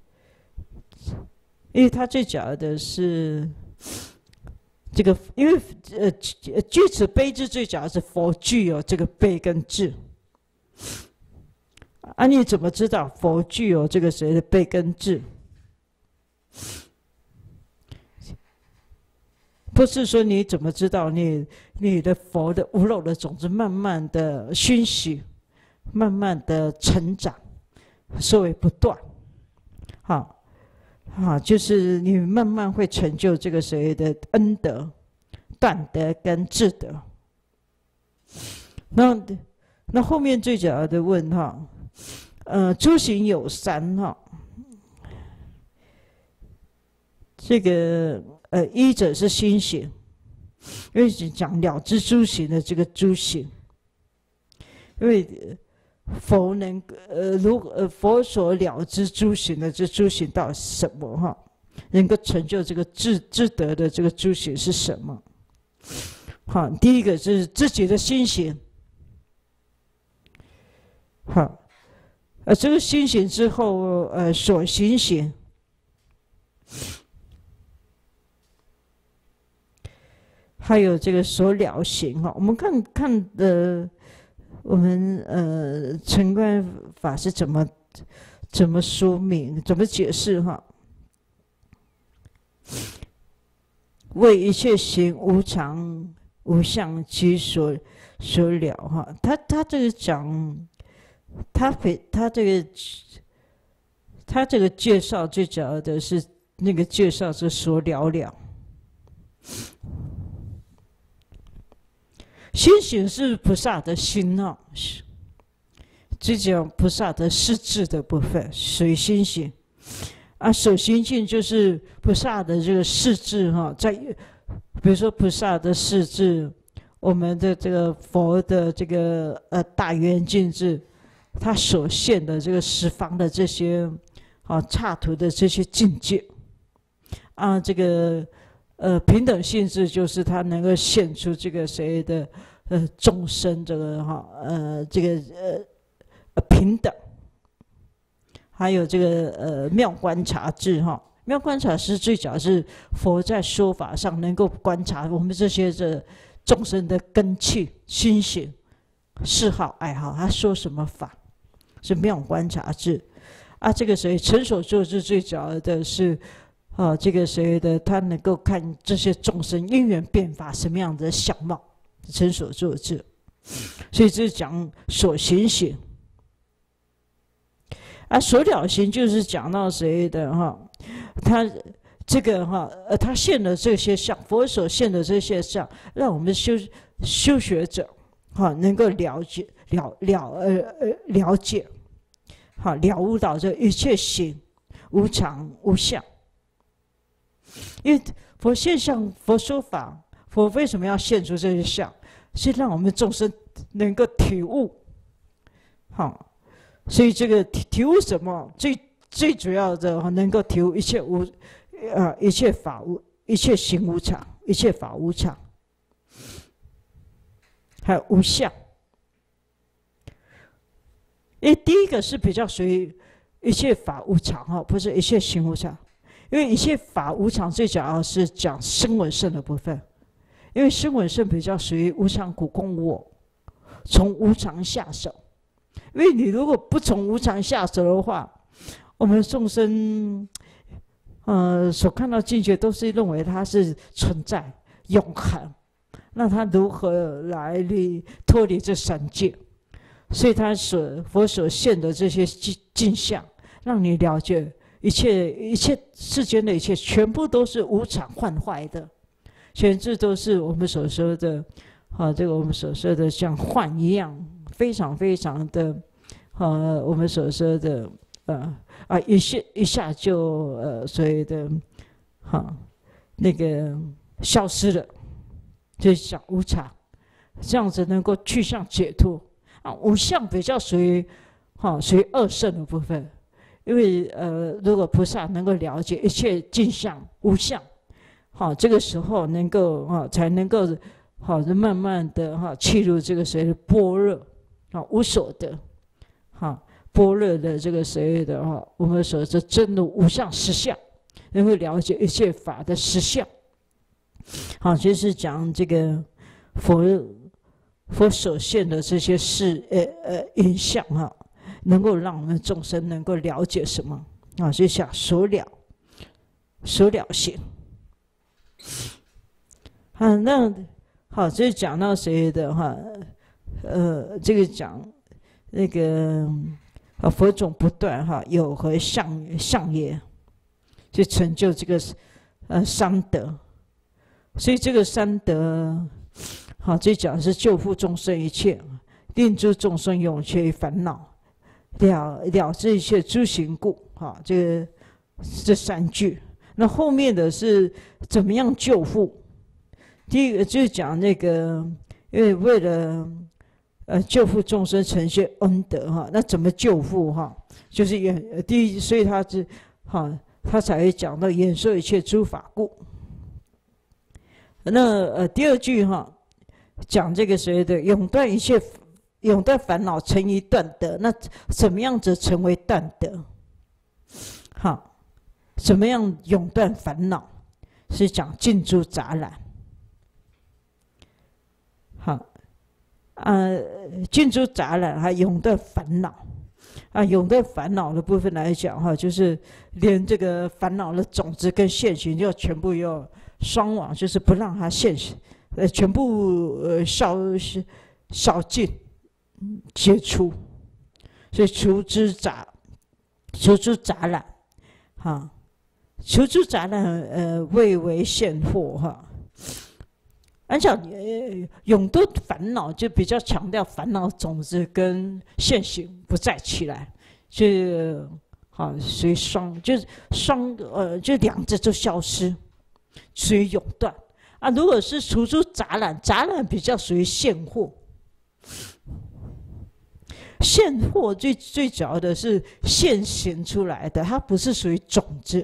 因为他最讲的是。这个，因为呃，具此悲智最讲的是佛具有这个悲跟智。啊，你怎么知道佛具有这个谁的悲跟智？不是说你怎么知道你你的佛的无漏的种子慢慢的熏习，慢慢的成长，所谓不断，好。啊，就是你慢慢会成就这个谁的恩德、断德跟智德。那那后面最主要的问哈，呃，诸行有三哈，这个呃一者是心行，因为讲了知诸行的这个诸行，因为佛能呃如呃佛所了知诸行的这诸行到底是什么哈？能够成就这个智智德的这个诸行是什么？好，第一个是自己的心行。好，呃，这个心行之后，呃，所行行，还有这个所了行哈。我们看看的，我们呃陈观法是怎么怎么说明、怎么解释哈？为一切行无常无相即所所了哈。他他这个讲。他非他这个他这个介绍最主要的是那个介绍是所了了，心行是菩萨的心啊，这讲菩萨的识智的部分属于心行啊，所行性就是菩萨的这个识智哈，在比如说菩萨的识智，我们的这个佛的这个呃大圆镜智。他所现的这个十方的这些啊刹土的这些境界啊，这个呃平等性质就是他能够现出这个谁的呃众生这个哈呃这个呃平等，还有这个呃妙观察智哈，妙观察是最早是佛在说法上能够观察我们这些这众生的根器、心行、嗜好、爱好，他说什么法。是妙观察智啊，这个谁成所作智最主要的是啊，这个谁的他能够看这些众生因缘变化什么样的相貌，成所作智，所以这是讲所行行啊，所了行就是讲到谁的哈，他这个哈呃他现的这些相，佛所现的这些相，让我们修修学者哈能够了解。了了呃呃了解，好了悟到这一切行无常无相，因为佛现象，佛说法，佛为什么要现出这些相？是让我们众生能够体悟，好，所以这个体体悟什么？最最主要的能够体悟一切无呃一切法无一切行无常，一切法无常，还有无相。因为第一个是比较属于一切法无常哈，不是一切行无常。因为一切法无常最主要是讲声闻乘的部分，因为声闻乘比较属于无常苦空无我，从无常下手。因为你如果不从无常下手的话，我们众生呃所看到境界都是认为它是存在永恒，那他如何来离脱离这三界？所以他所佛所现的这些镜像，让你了解一切一切世间的一切，全部都是无常幻坏的，全部都是我们所说的，啊，这个我们所说的像幻一样，非常非常的，呃，我们所说的，呃啊，一下一下就呃，所谓的，哈、啊，那个消失了，就是讲无常，这样子能够去向解脱。啊，无相比较属于，哈、哦，属于二圣的部分，因为呃，如果菩萨能够了解一切镜相无相，好、哦，这个时候能够啊、哦，才能够好的、哦、慢慢的哈，契入这个所谓的般若，啊、哦，无所得，哈、哦，般若的这个所谓的哈、哦，我们所说真的无相实相，能够了解一切法的实相，好、哦，就是讲这个佛。佛所现的这些事，呃呃影像哈，能够让我们众生能够了解什么啊？就想所了，所了行。啊，那好，这讲到谁的哈？呃，这个讲那个啊，佛种不断哈，有何相相也，就成就这个呃三德。所以这个三德。好，这讲是救护众生一切，令诸众生永却于烦恼，了了知一切诸行故。好，这个这三句。那后面的是怎么样救护？第一个就是讲那个，因为为了呃救护众生成就恩德哈。那怎么救护哈？就是演第一，所以他是哈，他才会讲到演说一切诸法故。那呃第二句哈，讲这个谁的永断一切永断烦恼，成于断德。那怎么样子成为断德？好，怎么样永断烦恼？是讲尽诸杂染。好，呃，尽诸杂染还永断烦恼。啊，永断烦恼的部分来讲哈，就是连这个烦恼的种子跟现行，要全部要双往，就是不让它现行，呃，全部呃消消尽解除，所以除之杂，除诸杂染，哈，除诸杂染，呃，谓为现惑哈。按照呃永断烦恼，就比较强调烦恼种子跟现行不再起来，就好属于双，就是双呃，就两者就消失，属于永断啊。如果是除诸杂染，杂染比较属于现惑。现惑最最主要的是现行出来的，它不是属于种子。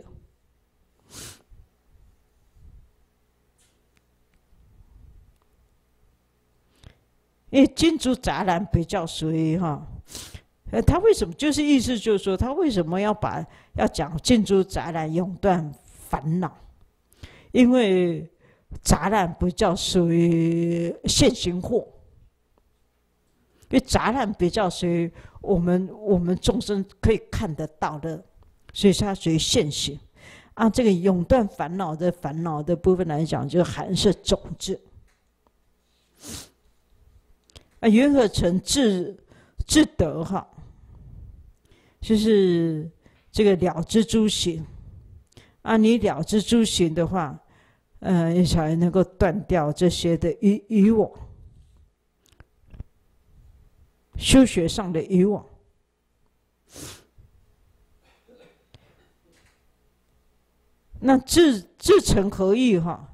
因为尽诸杂染比较属于哈，呃，他为什么就是意思就是说，他为什么要把要讲尽诸杂染永断烦恼？因为杂染比较属于现行惑，因为杂染比较属于我们我们众生可以看得到的，所以它属于现行。按这个永断烦恼的烦恼的部分来讲，就含是种子。啊，云何成智智德哈？就是这个了知诸行啊，你了知诸行的话，呃，才能够断掉这些的渔渔网，修学上的渔网。那自自成何意哈？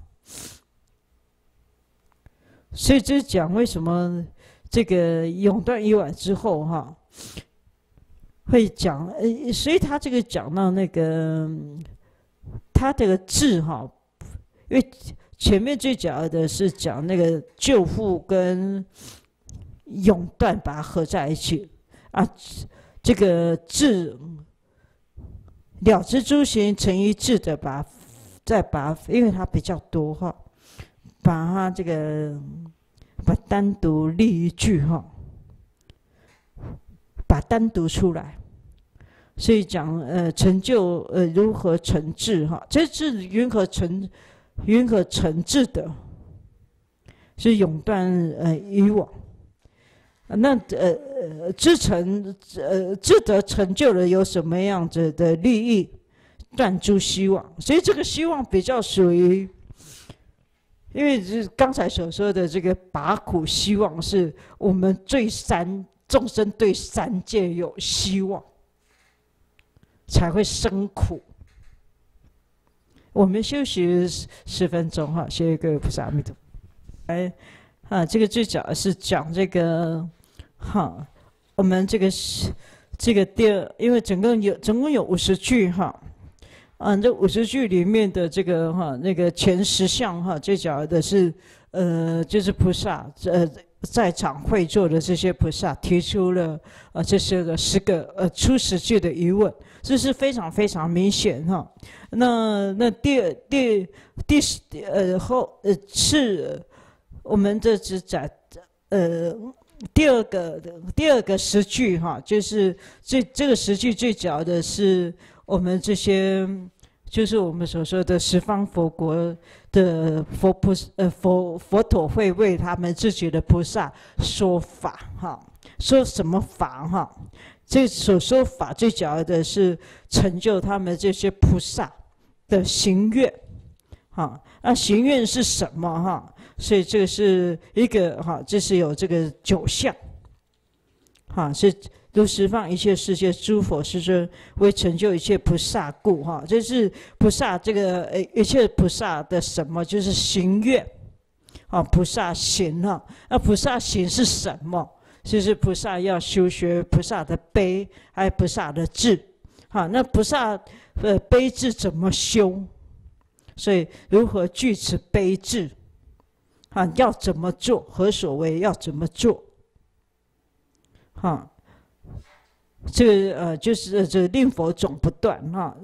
所以这讲为什么？这个永断一晚之后哈，会讲呃，所以他这个讲到那个他这个字哈，因为前面最讲的是讲那个救护跟永断把它合在一起啊，这个字了知诸行成于智的，把再把因为它比较多哈，把它这个。把单独立一句哈，把单独出来，所以讲呃成就呃如何成智哈，这是云何成云何成智的，是永断呃渔网。那呃智成呃智德成就了有什么样子的利益？断诸希望，所以这个希望比较属于。因为就是刚才所说的这个拔苦希望，是我们对三众生对三界有希望，才会生苦。我们休息十分钟哈，谢谢各位菩萨阿弥陀佛。哎，啊，这个最早是讲这个哈，我们这个是这个第二，因为总共有总共有五十句哈。嗯，这五十句里面的这个哈，那个前十项哈，最讲的是，呃，就是菩萨呃在场会坐的这些菩萨提出了呃这些个十个呃初十句的疑问，这是非常非常明显哈。那那第第第呃后呃是我们这只讲呃第二个第二个十句哈，就是这这个十句最讲的是我们这些。就是我们所说的十方佛国的佛菩呃佛佛陀会为他们自己的菩萨说法哈，说什么法哈？这所说法最主要的是成就他们这些菩萨的行愿，哈，那行愿是什么哈？所以这个是一个哈，这是有这个九项，哈是。如十方一切世界诸佛世尊为成就一切菩萨故哈，这是菩萨这个呃一切菩萨的什么？就是行愿，啊菩萨行哈。那菩萨行是什么？ 就是菩萨要修学菩萨的悲，还有菩萨的智。好，那菩萨呃悲智怎么修？所以如何具此悲智？啊，要怎么做？何所为？要怎么做？哈，这个呃就是这令佛种不断哈。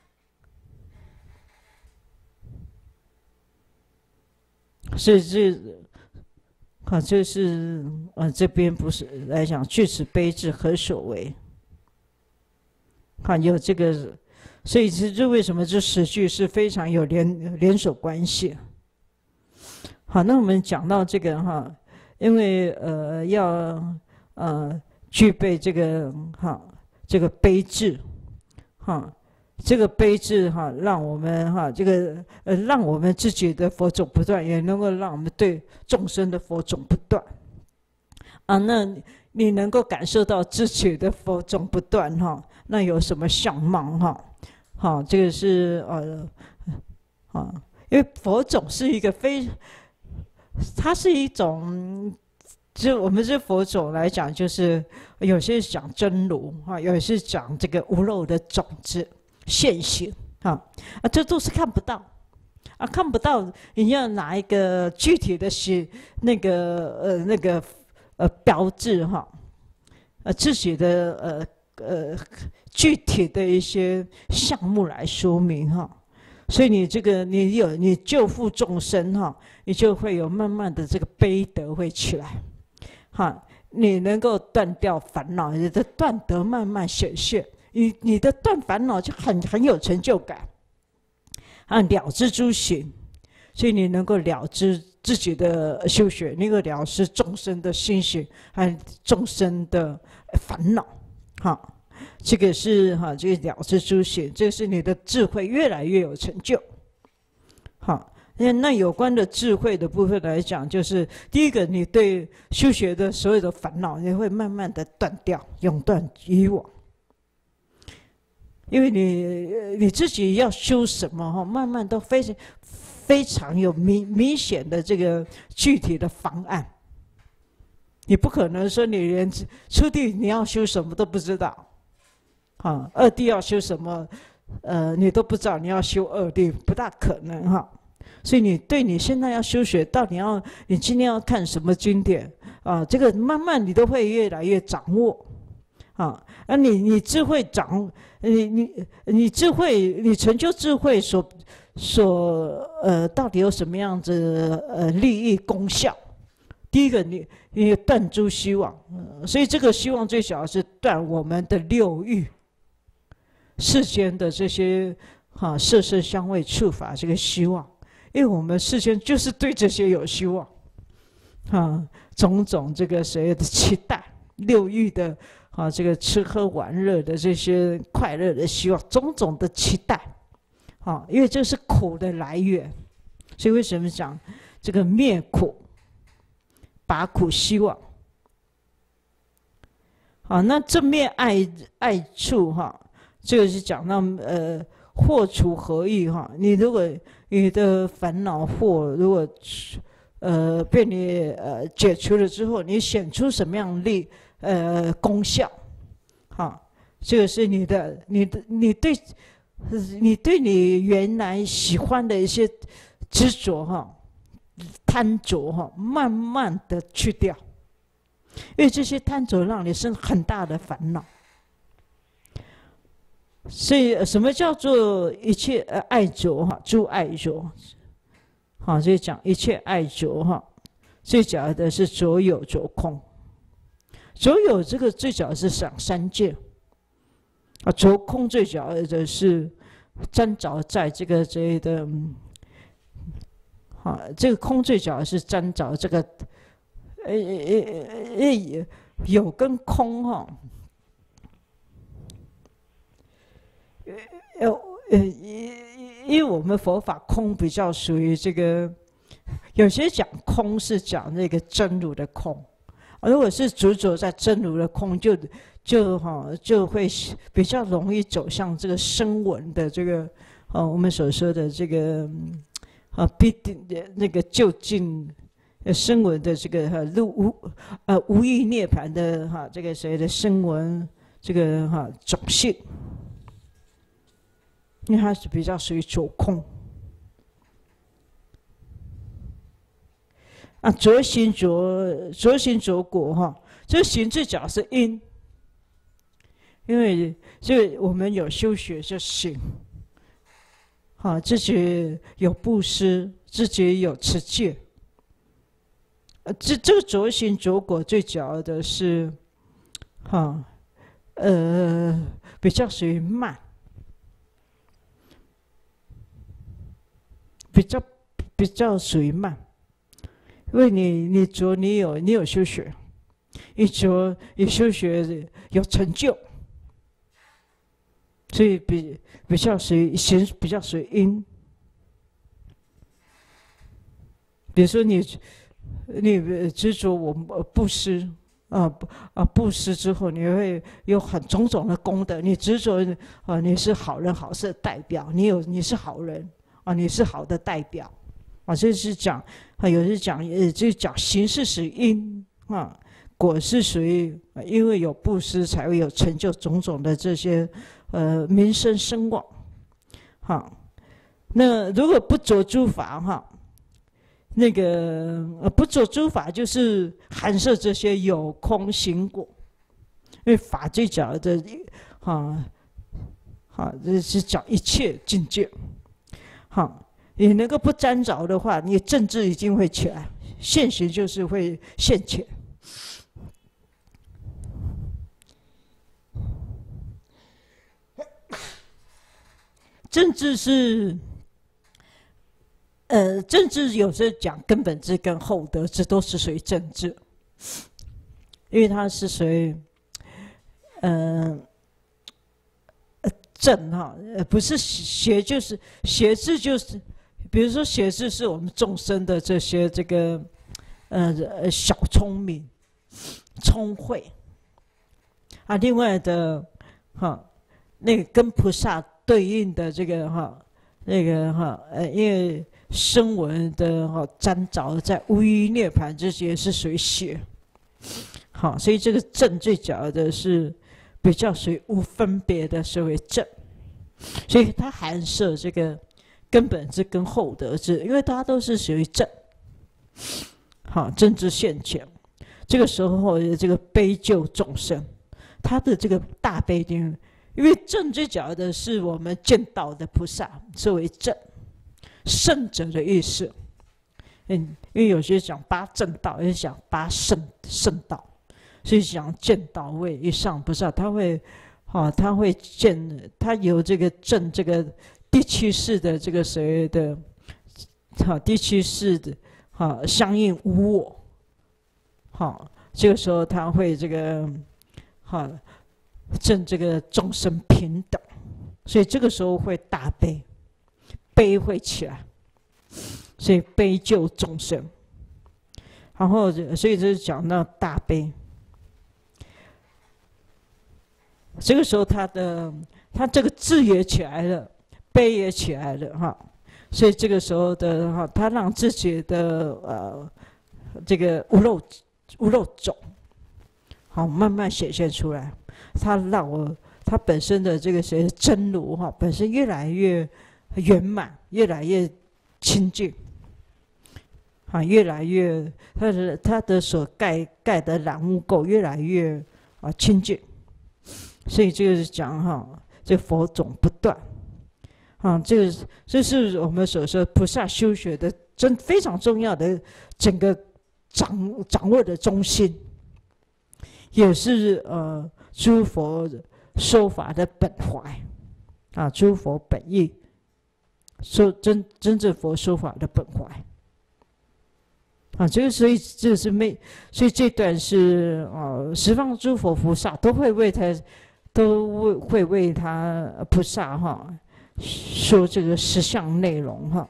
所以这啊，这是啊这边不是来讲具此悲智何所为？啊，有这个，所以这这为什么这十句是非常有连连锁关系？好，那我们讲到这个哈，因为呃要呃具备这个哈这个悲智，哈这个悲智哈，让我们哈这个呃让我们自己的佛种不断，也能够让我们对众生的佛种不断啊。那你能够感受到自己的佛种不断哈，那有什么相貌哈？好，这个是呃啊，因为佛种是一个非。它是一种，就我们这佛种来讲，就是有些讲真如啊，有些讲这个无漏的种子现行啊，啊，这都是看不到啊，看不到。你要拿一个具体的写那个呃那个呃标志哈，呃自己的呃呃具体的一些项目来说明哈。所以你这个你有你救护众生哈，你就会有慢慢的这个悲德会起来，哈，你能够断掉烦恼，你的断德慢慢显现，你你的断烦恼就很很有成就感，啊，了知诸行，所以你能够了知自己的修学，能够了知众生的心行，还有众生的烦恼，哈。这个是哈，这个了知诸行，这个是你的智慧越来越有成就。好，那有关的智慧的部分来讲，就是第一个，你对修学的所有的烦恼，你会慢慢的断掉，永断以往。因为你你自己要修什么哈，慢慢都非常非常有明明显的这个具体的方案。你不可能说你连初地你要修什么都不知道。啊，二地要修什么，呃，你都不知道，你要修二地不大可能哈。所以你对你现在要修学，到底要你今天要看什么经典啊？这个慢慢你都会越来越掌握，啊，而你你智慧掌，你你你智慧，你成就智慧所所呃，到底有什么样子呃利益功效？第一个，你你断诸希望，呃，所以这个希望最小是断我们的六欲。世间的这些哈色身香味触法这个希望，因为我们世间就是对这些有希望，啊，种种这个谁的期待，六欲的啊这个吃喝玩乐的这些快乐的希望，种种的期待，啊，因为这是苦的来源，所以为什么讲这个灭苦，拔苦希望？好，那正面爱爱处哈。这个是讲到呃，祸除何意哈？你如果你的烦恼祸如果呃被你呃解除了之后，你显出什么样力呃功效？哈，这个是你的你的你对你对你原来喜欢的一些执着哈、贪着哈，慢慢的去掉，因为这些贪着让你生很大的烦恼。所以，什么叫做一切呃爱着哈？诸爱着，好，所以讲一切爱着哈。最讲的是着有着空，着有这个最讲的是想三界，啊，着空最讲的是沾着在这个这的，啊，这个空最讲的是沾着这个，呃呃呃有跟空哈。呃呃，因为我们佛法空比较属于这个，有些讲空是讲那个真如的空，如果是执着在真如的空，就就哈就会比较容易走向这个声闻的这个，呃，我们所说的这个啊必定的那个就近呃声闻的这个哈入无呃无意涅盘的哈这个谁的声闻这个哈种性，因为它是比较属于着空。啊，着行着着行着果哈，这个行字角是因，因为这个我们有修学就行，好，自己有布施，自己有持戒。呃，这这个着行着果最主要的是，哈，呃，比较属于慢，比较比较属于慢，因为你你着你有你有修学，你着你修学有成就，所以比比较属于行，比较属于因。比如说你。你执着我布施啊啊布施之后，你会有很种种的功德。你执着啊，你是好人好事的代表，你有你是好人啊，你是好的代表啊。这是讲啊，有人讲呃，就讲行是属于因啊，果是属于因为有布施才会有成就种种的这些呃名声声望。好，那如果不着诸法哈。那个呃，不着诸法就是含摄这些有空行果，因为法最讲的啊，好，这是讲一切境界。好，你能够不沾着的话，你政治一定会起来，现行就是会现前。政治是。呃，政治有时候讲根本智跟后得智都是属于政治，因为它是属于，呃，正哈，呃，不是邪，就是邪智，就是比如说邪智是我们众生的这些这个，呃，小聪明、聪慧啊，另外的哈，那个跟菩萨对应的这个哈，那个哈，呃，因为。声闻的哈沾着在无余涅盘之间是属于邪，好，所以这个正最讲的是比较属于无分别的，是为正，所以它含摄这个根本智跟后得智，因为它都是属于正，好，正知现前，这个时候这个悲救众生，它的这个大悲心，因为正最讲的是我们见到的菩萨，是为正。圣者的意思，嗯，因为有些讲八正道，有些讲八圣圣道，所以讲见到位以上菩萨，他会，啊，他会见，他有这个正这个第七世的这个谁的，好，第七世的，好，相应无我，好，这个时候他会这个，好，正这个众生平等，所以这个时候会大悲。悲会起来，所以悲救众生，然后所以就是讲到大悲。这个时候他的他这个智也起来了，悲也起来了哈，所以这个时候的哈，他让自己的呃这个无漏无漏种，好慢慢显现出来。他让我他本身的这个谁真如哈，本身越来越。圆满，越来越清净，啊，越来越他的他的所盖盖的染污垢越来越啊清净，所以这个是讲哈，这佛种不断，啊，这个这是我们所说菩萨修学的真非常重要的整个掌掌握的中心，也是呃诸佛说法的本怀，啊，诸佛本意。说真真正佛说法的本怀，啊，这个所以这个是没，所以这段是啊，十方诸佛菩萨都会为他，都会会为他菩萨哈说这个十项内容哈。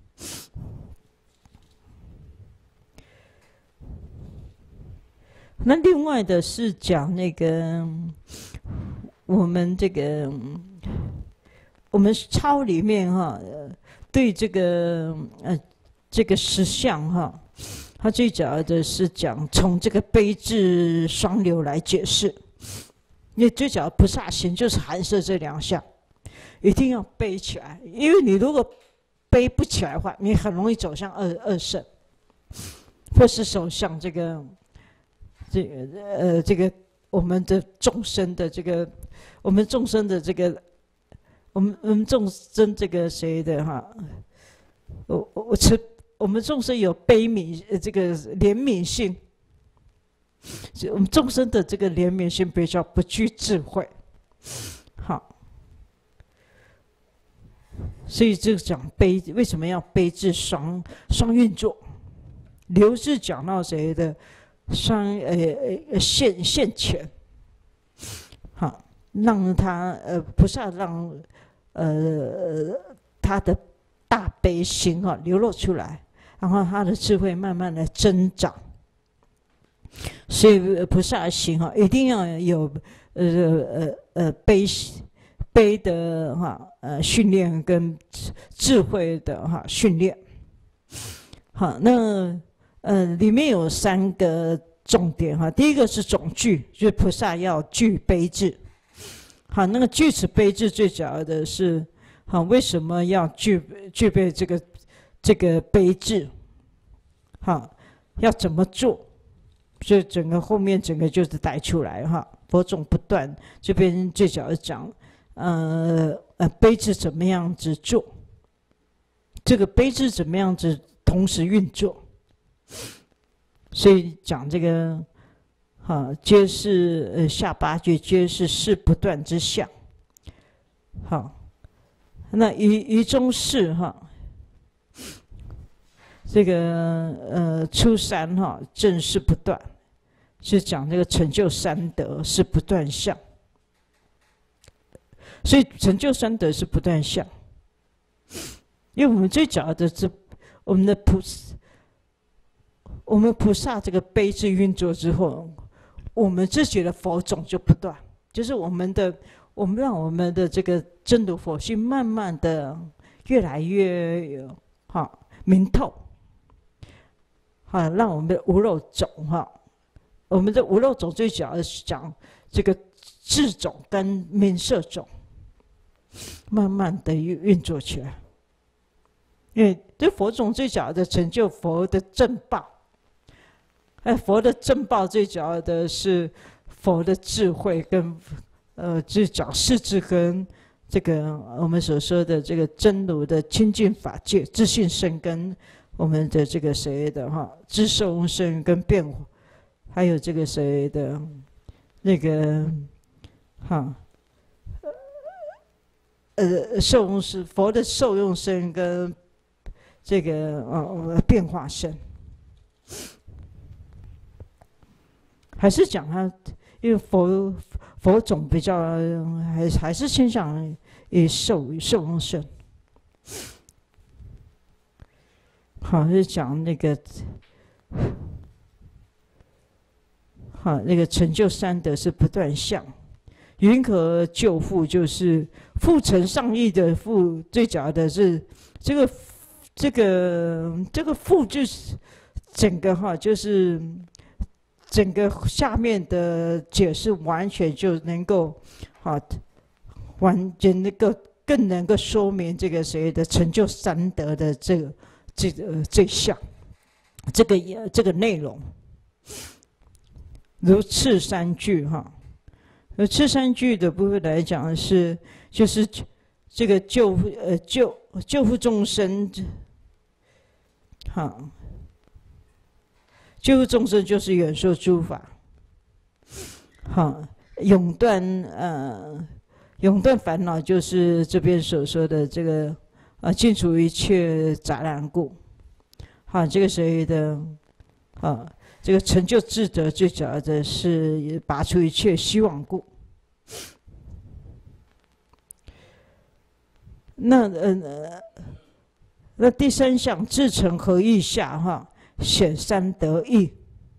那另外的是讲那个我们这个。我们抄里面哈，对这个呃这个实相哈， 他最主要的是讲从这个悲智双流来解释，因为最主要菩萨行就是含摄这两项，一定要背起来，因为你如果背不起来的话，你很容易走向二二圣，或是走向这个这个呃这个我们的众生的这个我们众生的这个我们我们众生这个谁的哈，我我我持我们众生有悲悯这个怜悯性，我们众生的这个怜悯性比较不具智慧，好。所以这个讲悲，为什么要悲智双双运作？流是讲到谁的双呃呃现现前，好，让他呃菩萨让呃他的大悲心哈流露出来，然后他的智慧慢慢的增长。所以菩萨行哈一定要有呃呃呃悲悲的哈呃训练跟智慧的哈训练。好，那呃里面有三个重点哈，第一个是总具，就是菩萨要具悲智。好，那个具此悲智最主要的是，好，为什么要具具备这个这个悲智？好，要怎么做？所以整个后面整个就是带出来哈，佛种不断，这边最主要是讲。呃呃，悲智怎么样子做？这个悲智怎么样子同时运作？所以讲这个，哈，皆是呃下八句，皆是事不断之相。好，那于于中事哈，这个呃初三哈，正事不断，是讲这个成就三德是不断相。所以成就三德是不断相，因为我们最主要的是我们的菩萨，我们菩萨这个悲智运作之后，我们自己的佛种就不断，就是我们的，我们让我们的这个真如佛性慢慢的越来越好明透，好让我们的无漏种哈，我们的无漏种最主要的是讲这个智种跟明色种。慢慢的运作起来，因为这佛种最主要的成就佛的正报，哎，佛的正报最主要的是佛的智慧跟呃，就讲世智跟这个我们所说的这个真如的清净法界，自信身跟我们的这个谁的哈，知受身跟变化，还有这个谁的那个哈。呃，受用是佛的受用身跟这个呃变化身，还是讲他，因为佛佛种比较还还是倾向于受受用身。好，是讲那个，好那个成就三德是不断相。云何救父？就是父承上义的父，最主要的是这个这个这个父，就是整个哈，就是整个下面的解释完全就能够啊，完全能够更能够说明这个谁的成就三德的这个这个这项这个这个内容，如次三句哈。而这三句的部分来讲是，就是这个救呃救救护众生，好，救护众生就是远受诸法，好，永断呃永断烦恼就是这边所说的这个啊尽除一切杂染故，好，这个谁的啊？这个成就智德最主要的是拔除一切希望故。那呃，那第三项自成合意下哈，显三德义。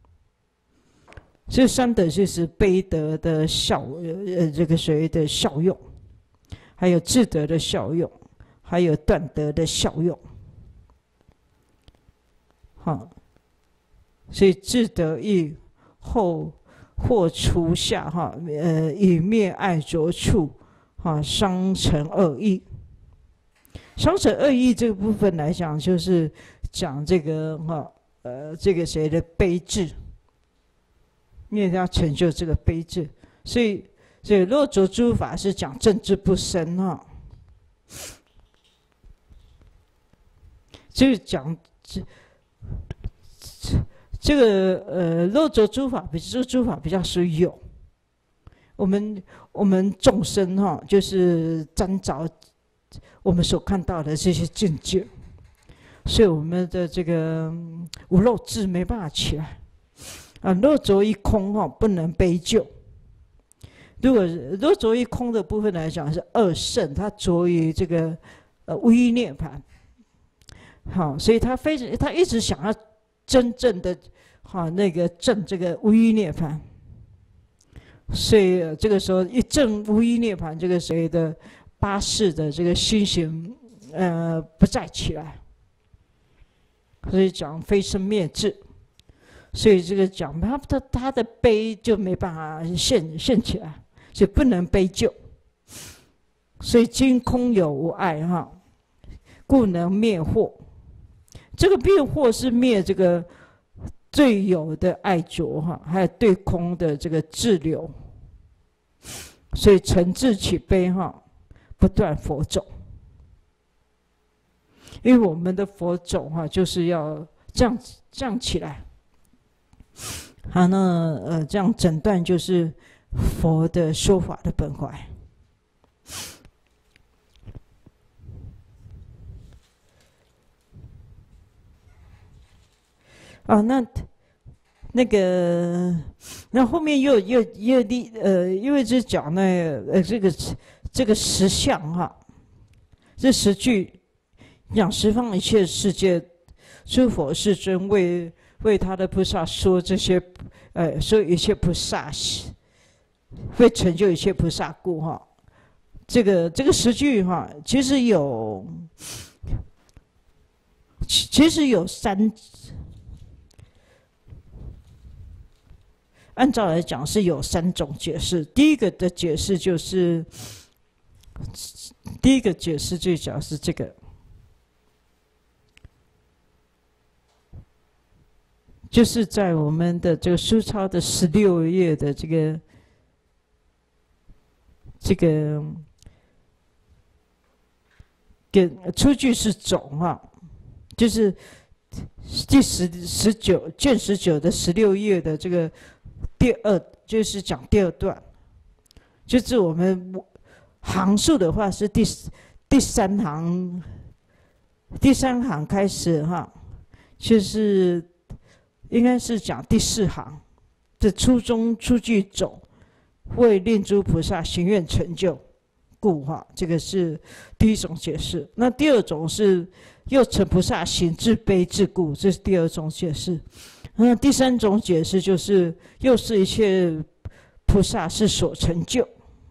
这三德就是悲德的效呃这个谁的效用，还有智德的效用，还有断德的效用。好。 所以自得意后或除下哈，呃，以灭爱着处，哈，伤成恶意。伤成恶意这个部分来讲，就是讲这个哈，呃，这个谁的悲智，因为要成就这个悲智，所以所以若着诸法是讲正智不生哈，就是讲这这这个呃，若着诸法，比这诸法比较是有，我们我们众生哈，就是沾着我们所看到的这些境界，所以我们的这个无漏智没办法起来啊。若着一空哈，不能悲救。如果若着一空的部分来讲，是二圣，它着于这个呃无依涅槃，好，所以他非常他一直想要真正的好那个证这个无依涅槃，所以、呃、这个时候一证无依涅槃，这个谁的八识的这个心行呃不再起来，所以讲非生灭智，所以这个讲他他他的悲就没办法现现起来，所以不能悲救，所以今空有无碍哈，故能灭惑。这个灭惑是灭这个最有的爱着哈，还有对空的这个滞留，所以诚挚起悲哈，不断佛种。因为我们的佛种哈，就是要这样这样起来。好，那呃这样诊断就是佛的说法的本怀。啊，那那个，那后面又又又第呃，因为是讲那呃这个这个实相哈，这十句讲十方一切世界诸佛世尊为为他的菩萨说这些呃说一切菩萨会成就一切菩萨故哈，这个这个十句哈，其实有其实有三。按照来讲是有三种解释。第一个的解释就是，第一个解释就讲是这个，就是在我们的这个书抄的十六页的这个这个跟出句是总哈，就是第十十九卷十九的十六页的这个。第二就是讲第二段，就是我们行数的话是第第三行，第三行开始哈，就是应该是讲第四行的初中初句总，为令诸菩萨行愿成就故哈，这个是第一种解释。那第二种是又成菩萨行自悲自故，这是第二种解释。那第三种解释就是，又是一切菩萨是所成就。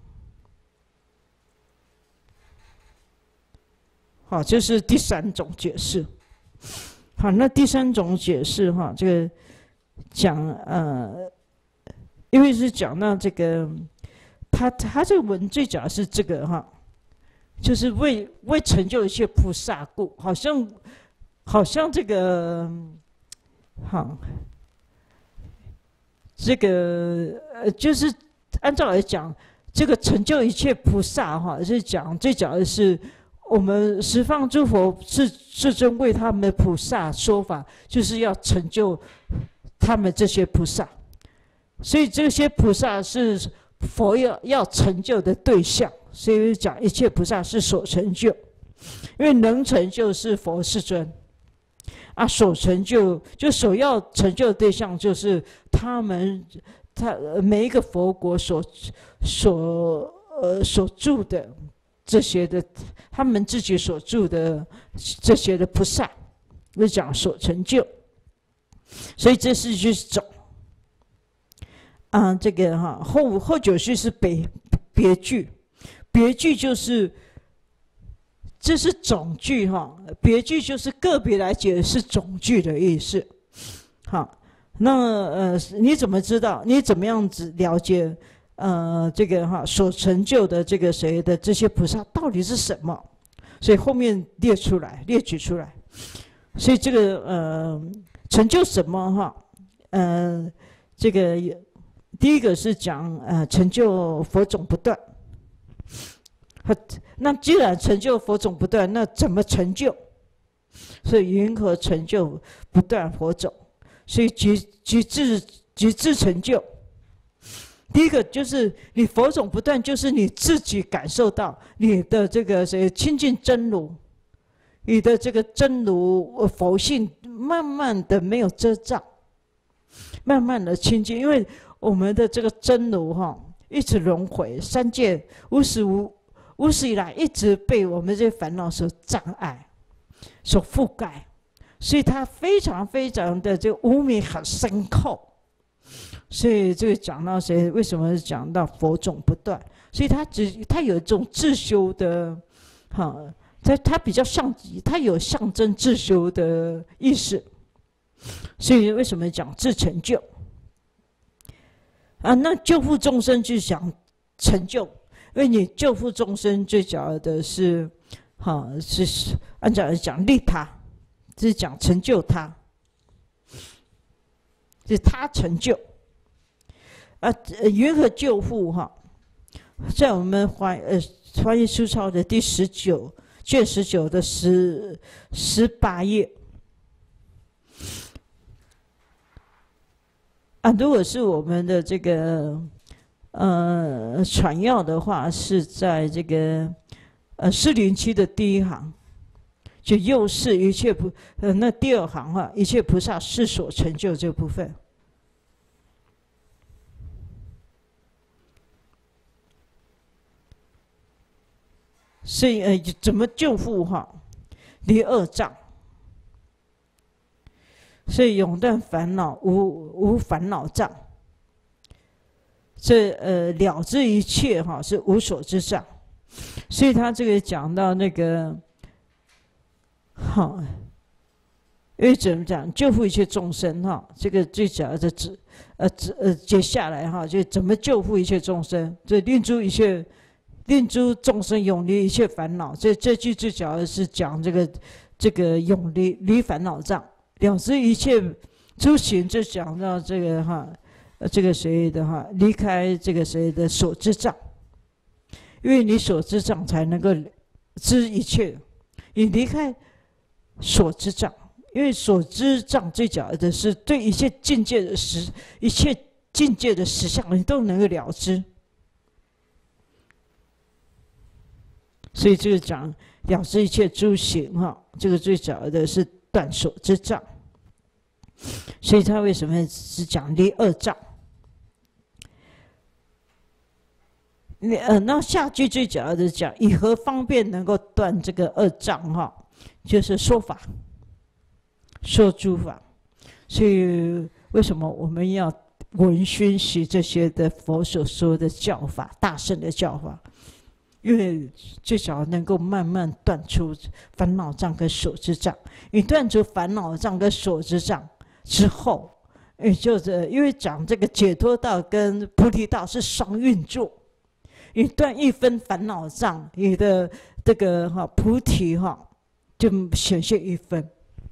好，这是第三种解释。好，那第三种解释哈，这个讲呃，因为是讲到这个，他他这个文最讲的是这个哈，就是为为成就一切菩萨故，好像好像这个。好，这个呃，就是按照来讲，这个成就一切菩萨哈，是讲最讲的是我们十方诸佛是世尊为他们的菩萨说法，就是要成就他们这些菩萨，所以这些菩萨是佛要要成就的对象，所以讲一切菩萨是所成就，因为能成就是佛世尊。啊，所成就就所要成就的对象，就是他们，他每一个佛国所所呃所住的这些的，他们自己所住的这些的菩萨，就讲所成就。所以这是就是总啊，这个哈后后九句是别别句，别句就是。这是总句哈，别句就是个别来解是总句的意思。好， 那呃，你怎么知道？你怎么样子了解？呃，这个哈所成就的这个谁的这些菩萨到底是什么？所以后面列出来，列举出来。所以这个呃，成就什么哈？呃，这个第一个是讲呃，成就佛种不断。那既然成就佛种不断，那怎么成就？所以云何成就不断佛种？所以即即自即自成就。第一个就是你佛种不断，就是你自己感受到你的这个谁亲近真如，你的这个真如佛性慢慢的没有遮障，慢慢的亲近。因为我们的这个真如哈，一直轮回三界，无始无无始以来一直被我们这些烦恼所障碍、所覆盖。所以它非常非常的这个无明很深厚，所以这个讲到谁？为什么讲到佛种不断？所以它只它有一种自修的，哈，它它比较像，它有象征自修的意思。所以为什么讲自成就？啊，那救护众生就讲成就，因为你救护众生最主要的是，哈，是按照来讲利他。是讲成就他，是他成就啊。云何救护哈？在我们华呃华严书抄的第十九卷十九的十十八页啊。如果是我们的这个呃传要的话，是在这个呃四零七的第一行。就又是一切菩呃那第二行啊，一切菩萨是所成就这部分。所以呃怎么救护哈？离恶障，所以永断烦恼，无无烦恼障。这呃了知一切哈是无所知障，所以他这个讲到那个。好，因为怎么讲救护一切众生哈？这个最主要的指呃指呃接下来哈，就怎么救护一切众生？这令诸一切令诸众生永离一切烦恼。这这句最主要的是讲这个这个永离离烦恼障，了知一切诸行，就讲到这个哈，呃这个谁的哈，离开这个谁的所知障，因为你所知障才能够知一切，你离开。所知障，因为所知障最主要的是对一切境界的实，一切境界的实相，你都能够了知。所以这个讲了知一切诸行哈，这个最主要的是断所知障。所以他为什么是讲离恶障？呃，那下句最主要的讲以何方便能够断这个恶障哈？就是说法，说诸法。所以为什么我们要闻熏习这些的佛所说的教法，大圣的教法？因为最少能够慢慢断出烦恼障跟所知障。你断除烦恼障跟所知障之后，也就是因为讲这个解脱道跟菩提道是双运作。你断一分烦恼障，你的这个哈菩提哈就显现一分。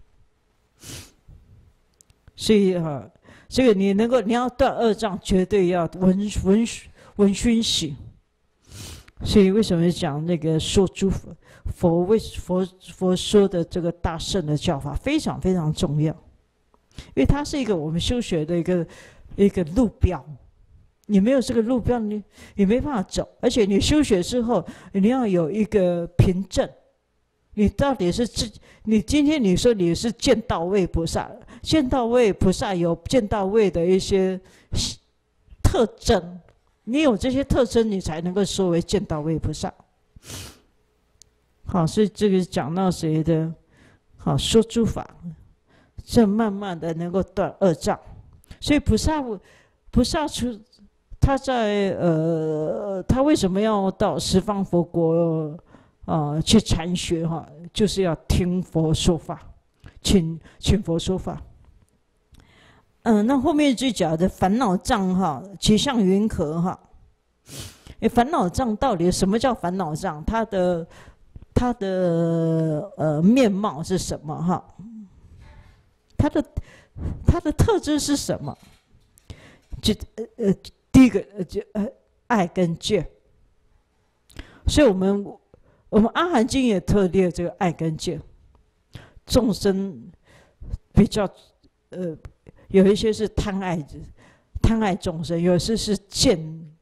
所以哈，这个你能够你要断二障，绝对要闻闻闻熏习。所以为什么讲那个说诸佛佛为佛佛说的这个大圣的教法非常非常重要，因为它是一个我们修学的一个一个路标。你没有这个路标，你你没办法走。而且你修学之后，你要有一个凭证，你到底是自你今天你说你是见到位菩萨，见到位菩萨有见到位的一些特征，你有这些特征，你才能够说为见到位菩萨。好，所以这个讲到谁的？好，说诸法，这慢慢的能够断恶障。所以菩萨菩萨出。他在呃，他为什么要到十方佛国啊、呃、去禅学哈？就是要听佛说法，请请佛说法。 嗯，那后面就讲的烦恼障哈，其相云何哈？诶，烦恼障到底什么叫烦恼障？它的它的呃面貌是什么哈？它的它的特质是什么？就呃呃第一个呃就呃爱跟见，所以我们我们阿含经也特列这个爱跟见，众生比较呃。有一些是贪爱，贪爱众生；有些是见，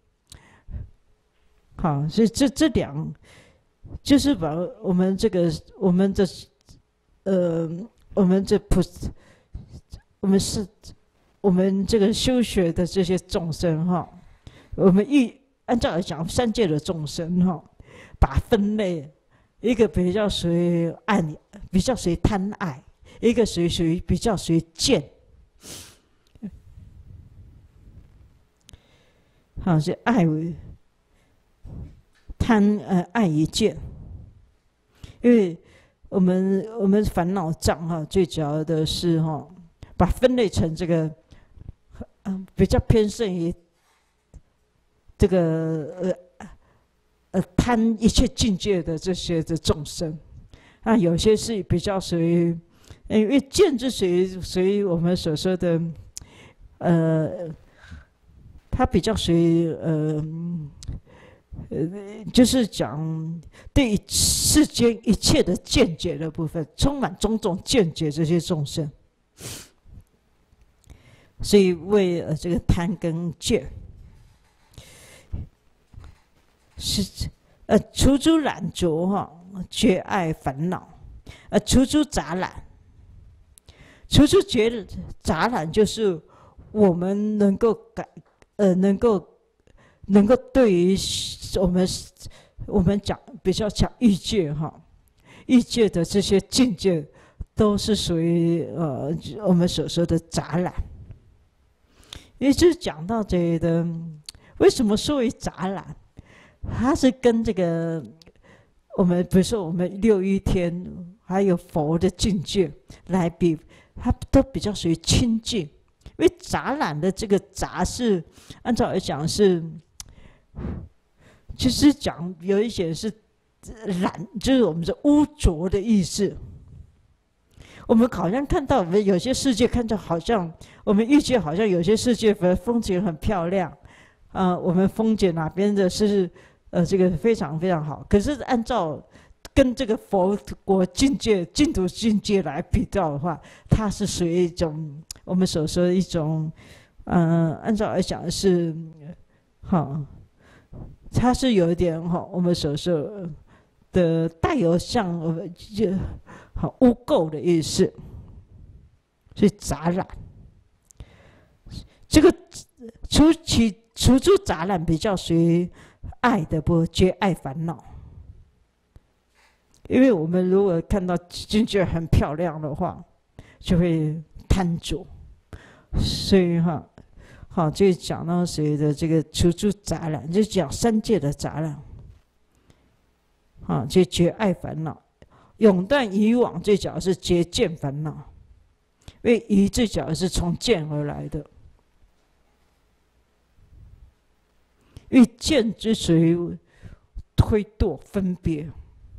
好，所以这这两，就是把我们这个我们这，呃，我们这菩，我们是，我们这个修学的这些众生哈，我们一按照来讲三界的众生哈，把分类，一个比较属于爱，比较属于贪爱，一个属于属于比较属于见。好，是爱为贪呃爱与见，因为我们我们烦恼障哈，最主要的是哈，把分类成这个，嗯，比较偏胜于这个呃呃贪一切境界的这些的众生，啊，有些是比较属于，因为见是属于属于我们所说的，呃。它比较属于呃呃，就是讲对世间一切的见解的部分，充满种种见解这些众生，所以为呃这个贪跟见，是呃除诸染着哈，绝爱烦恼，呃除诸杂染，除诸绝杂染就是我们能够改。呃，能够能够对于我们我们讲比较讲欲界哈，欲界的这些境界，都是属于呃我们所说的杂染。也就是讲到这个，为什么说为杂染？它是跟这个我们比如说我们六欲天还有佛的境界来比，它都比较属于清净。因为杂染的这个杂是，按照来讲是，其实讲有一些是染，就是我们的污浊的意思。我们好像看到我们有些世界，看着好像我们欲界好像有些世界的风景很漂亮，啊、呃，我们风景哪边的是呃这个非常非常好，可是按照跟这个佛国境界、净土境界来比较的话，它是属于一种。我们所说的一种，嗯、呃，按照来讲是，哈，它是有一点哈，我们所说的带有像我们就好污垢的意思，所以杂染。这个除其除诸杂染比较属于爱的不觉爱烦恼，因为我们如果看到境界很漂亮的话，就会贪着。所以哈，好，就讲到谁的这个除诸杂染，就讲三界的杂染，啊，就绝爱烦恼，永断以往，最讲的是绝见烦恼，因为疑最讲的是从见而来的，因为见之属于推堕分别。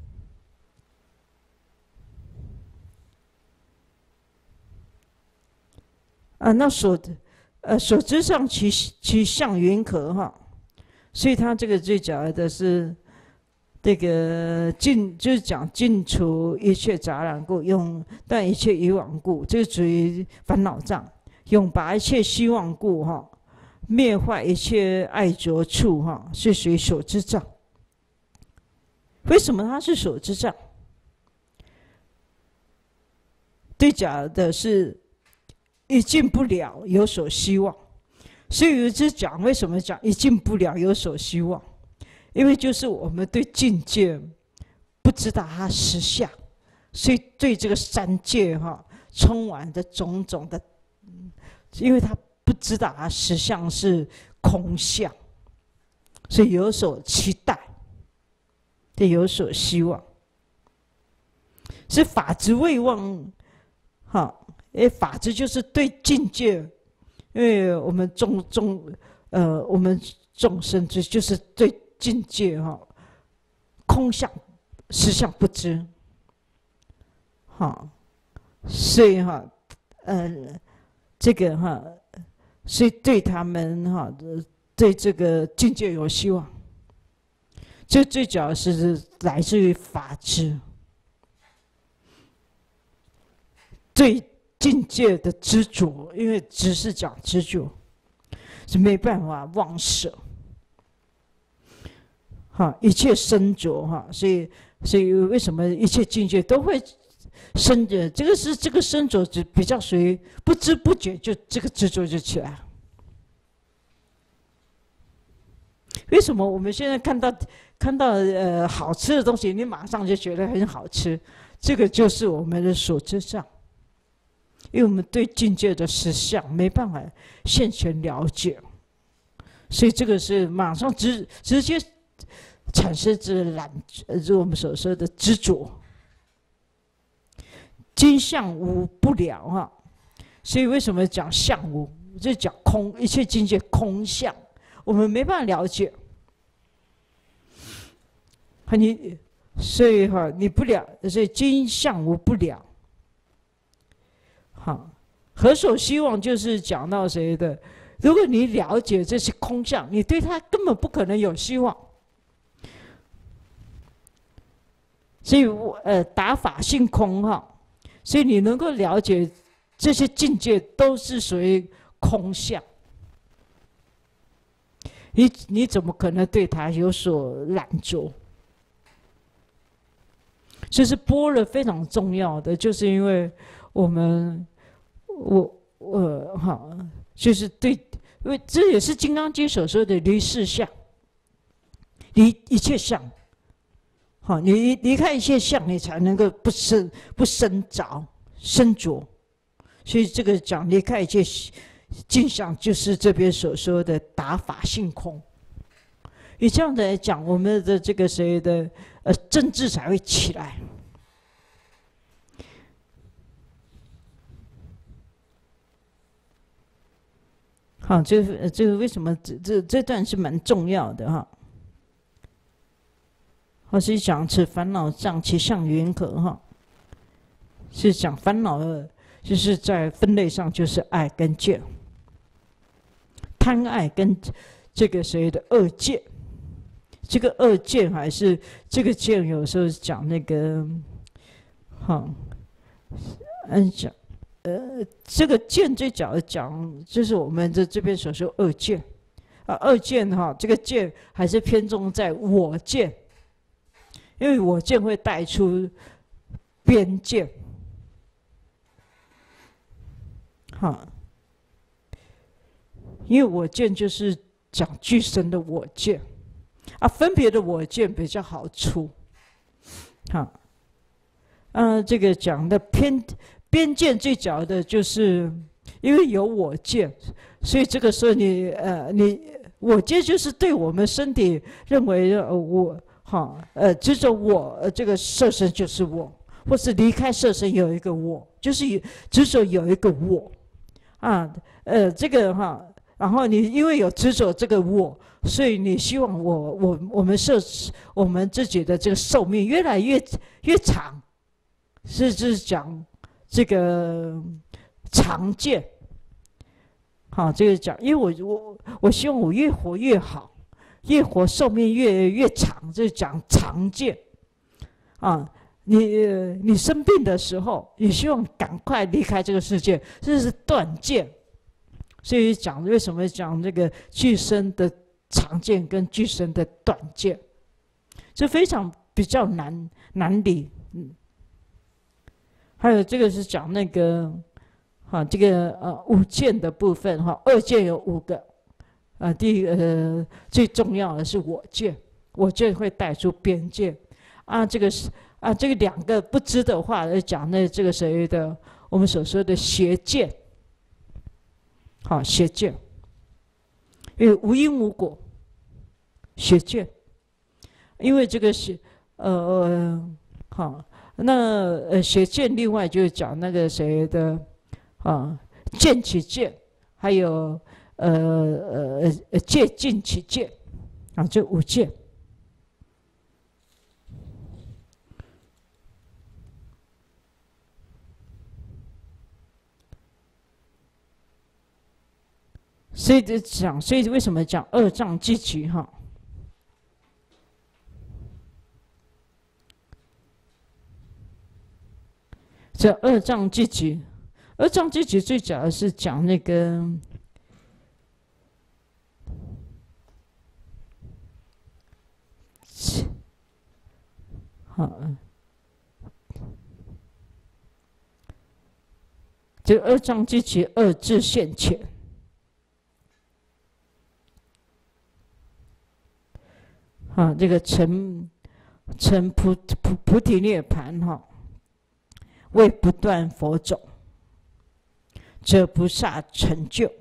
啊，那所呃所知上其其相云何哈？所以他这个最讲的是这个尽，就是讲尽除一切杂染故，永断一切以往故，这个属于烦恼障；永拔一切希望故哈，灭坏一切爱着处哈，是属于所知障。为什么它是所知障？对讲的是。一尽不了，有所希望。所以有只讲，为什么讲一尽不了，有所希望？因为就是我们对境界不知道它实相，所以对这个三界哈，充满着种种的，因为他不知道它实相是空相，所以有所期待，对，有所希望。是法执未忘，哈。诶，法执就是对境界因为我们众众呃，我们众生就就是对境界哈、哦，空相实相不知，哈，所以哈，呃，这个哈，所以对他们哈，对这个境界有希望。这最主要是来自于法知，对境界的执着，因为只是讲执着，是没办法忘舍。哈，一切生着哈，所以所以为什么一切境界都会生着？这个是这个生着就比较属于不知不觉就这个执着就起来。为什么我们现在看到看到呃好吃的东西，你马上就觉得很好吃？这个就是我们的所知上，因为我们对境界的实相没办法现前了解，所以这个是马上直直接产生这染，呃，我们所说的执着。今相无不了哈，所以为什么讲相无？就讲空，一切境界空相。我们没办法了解，你所以哈，你不了，所以今相无不了。好，何所希望就是讲到谁的？如果你了解这是空相，你对他根本不可能有希望。所以我呃，达法性空哈，所以你能够了解这些境界都是属于空相。你你怎么可能对他有所染着？这是般若非常重要的，就是因为我们我我哈，就是对，因为这也是《金刚经》所说的离事相，离一切相。好，你离开一切相，你才能够不生不生着生着。所以这个讲离开一切境相，就是这边所说的达法性空。以这样的来讲，我们的这个谁的呃政治才会起来。好，这个这个为什么这这这段是蛮重要的哈？好，是讲此烦恼障其相云何哈？是讲烦恼的，就是在分类上就是爱跟见。贪爱跟这个谁的恶见，这个恶见还是这个见，有时候讲那个，哈，嗯讲，呃，这个见最早的讲，就是我们的这边所说恶见，啊，恶见哈，这个见还是偏重在我见，因为我见会带出边见，哈。因为我见就是讲具身的我见，啊，分别的我见比较好出，哈，呃，这个讲的偏边见最早的就是因为有我见，所以这个时候你呃你我见就是对我们身体认为呃我哈呃执着我呃这个色身就是我，或是离开色身有一个我，就是执着有一个我，啊呃这个哈。然后你因为有执着这个我，所以你希望我我我们设我们自己的这个寿命越来越越长，是是讲这个常见。好，这个讲，因为我我我希望我越活越好，越活寿命越越长，这讲常见。啊，你你生病的时候，你希望赶快离开这个世界，这是断见。所以讲为什么讲这个具身的常见跟具身的短见，这非常比较难难理。嗯，还有这个是讲那个，哈，这个呃五见的部分哈，二见有五个，呃，第一个、呃、最重要的是我见，我见会带出边界，啊，这个是啊这个两个不知的话，讲那这个谁的我们所说的邪见。好，邪见，因为无因无果，邪见，因为这个邪，呃呃，好，那呃邪见，另外就是讲那个谁的，啊，见起见， 还有呃呃呃戒禁起戒啊，这五戒。所以讲，所以为什么讲二障积集哈？这二障积集，二障积集最主要是讲那个，好，这二障积集二智现前。啊，这个成成菩菩菩提涅盘哈，为不断佛种，则菩萨成就。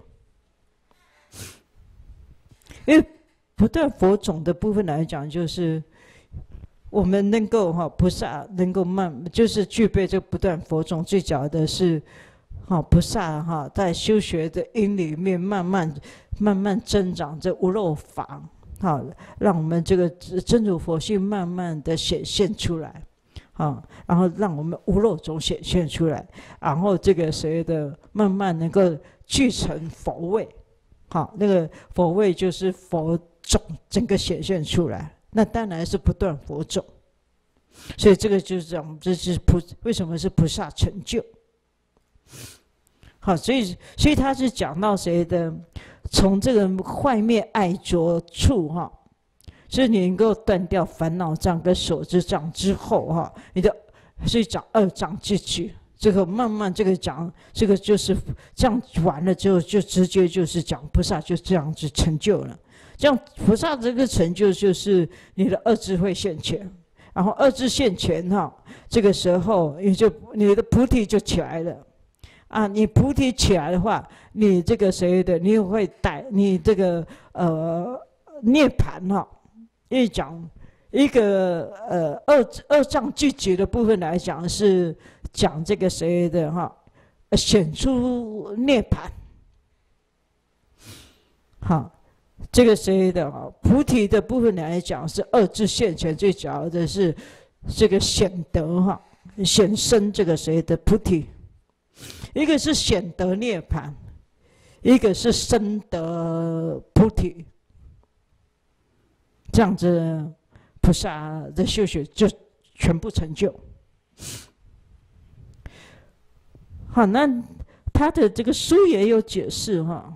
因为不断佛种的部分来讲，就是我们能够哈，菩萨能够慢，就是具备这不断佛种，最主要的是哈，菩萨哈在修学的因里面慢慢慢慢增长这无漏法。好，让我们这个真如佛性慢慢的显现出来，啊，然后让我们无漏种显现出来，然后这个谁的慢慢能够具成佛位，好，那个佛位就是佛种整个显现出来，那当然是不断佛种，所以这个就是讲，这是菩为什么是菩萨成就，好，所以所以他是讲到谁的？从这个坏灭爱着处哈，所以你能够断掉烦恼障跟所知障之后哈，你的所以讲二障积集，这个慢慢这个讲这个就是这样完了之后，就直接就是讲菩萨就这样子成就了。这样菩萨这个成就就是你的二智慧现前，然后二智现前哈，这个时候你就你的菩提就起来了。啊，你菩提起来的话，你这个谁的，你会带你这个呃涅盘哈，一讲一个呃二二障聚集的部分来讲，是讲这个谁的哈，显出涅盘。好，这个谁的哈，菩提的部分来讲是二智现前，最主要的是这个显德哈，显生这个谁的菩提。一个是显得涅盘，一个是生得菩提，这样子菩萨的修学就全部成就。好，那他的这个书也有解释哈，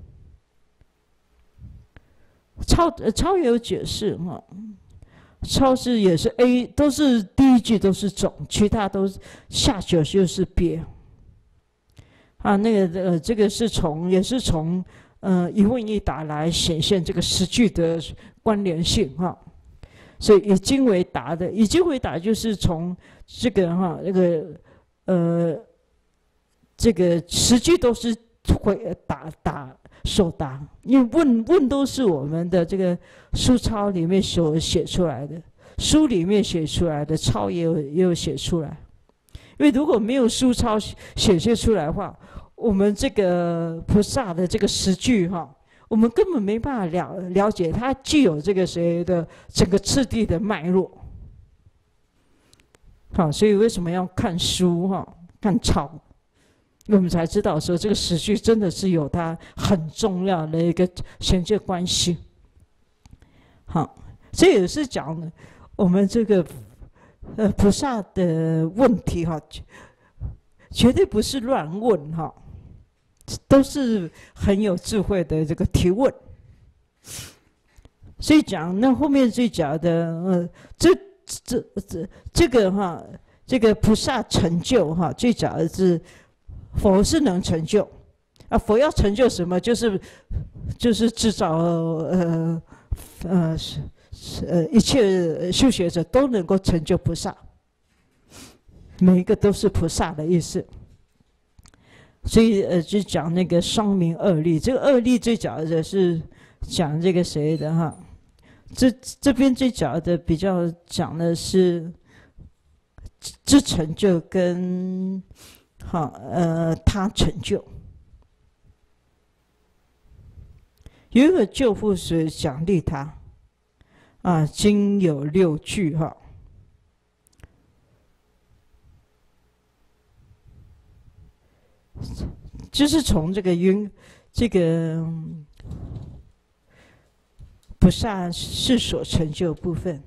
超超也有解释哈，超是也是 A， 都是第一句都是总，其他都是下九就是别。啊，那个呃，这个是从也是从呃一问一答来显现这个十句的关联性哈，所以以经为答的，以经为答就是从这个哈那个呃这个十句都是会答答所答，因为问问都是我们的这个书抄里面所写出来的，书里面写出来的，抄也有也有写出来，因为如果没有书抄显现出来的话，我们这个菩萨的这个十句哈，我们根本没办法了了解它具有这个谁的整个次第的脉络。好，所以为什么要看书哈，看抄，我们才知道说这个十句真的是有它很重要的一个衔接关系。好，这也是讲我们这个呃菩萨的问题哈，绝对不是乱问哈。都是很有智慧的这个提问，所以讲那后面最讲的，呃，这这这这个哈，这个菩萨成就哈，最讲的是佛是能成就啊，佛要成就什么？就是就是制造呃呃呃一切修学者都能够成就菩萨，每一个都是菩萨的意思。所以呃，就讲那个双明二力，这个二力最讲的是讲这个谁的哈？这这边最讲的比较讲的是知成就跟好呃他成就。 云何救护是讲利他啊，经有六句哈。就是从这个云，这个菩萨是所成就部分，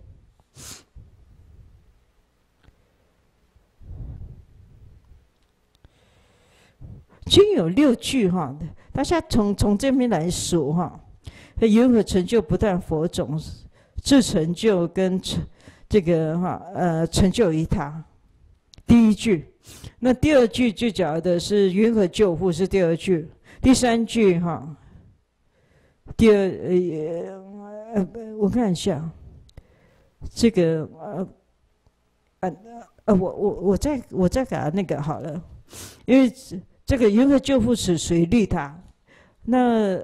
经有六句哈。大家从从这边来数哈，云何成就不但佛种，自成就跟这个哈呃成就于他。第一句。那第二句就讲的是云何救护是第二句，第三句哈，第二呃呃我看一下，这个呃呃呃我我我再我再给他那个好了，因为这个云何救护是属于利他，那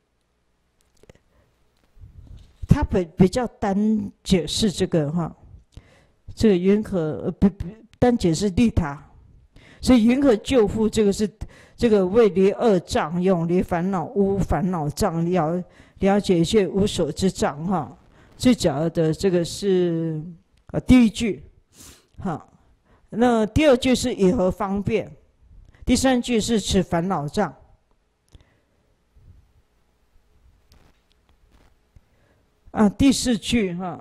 他比比较单解释这个哈，这个云何不不单解释利他。所以云何救护这个是这个为离二障用，离烦恼无烦恼障，了了解一切无所之障哈。最讲的这个是啊第一句，哈，那第二句是以何方便，第三句是持烦恼障，啊第四句哈。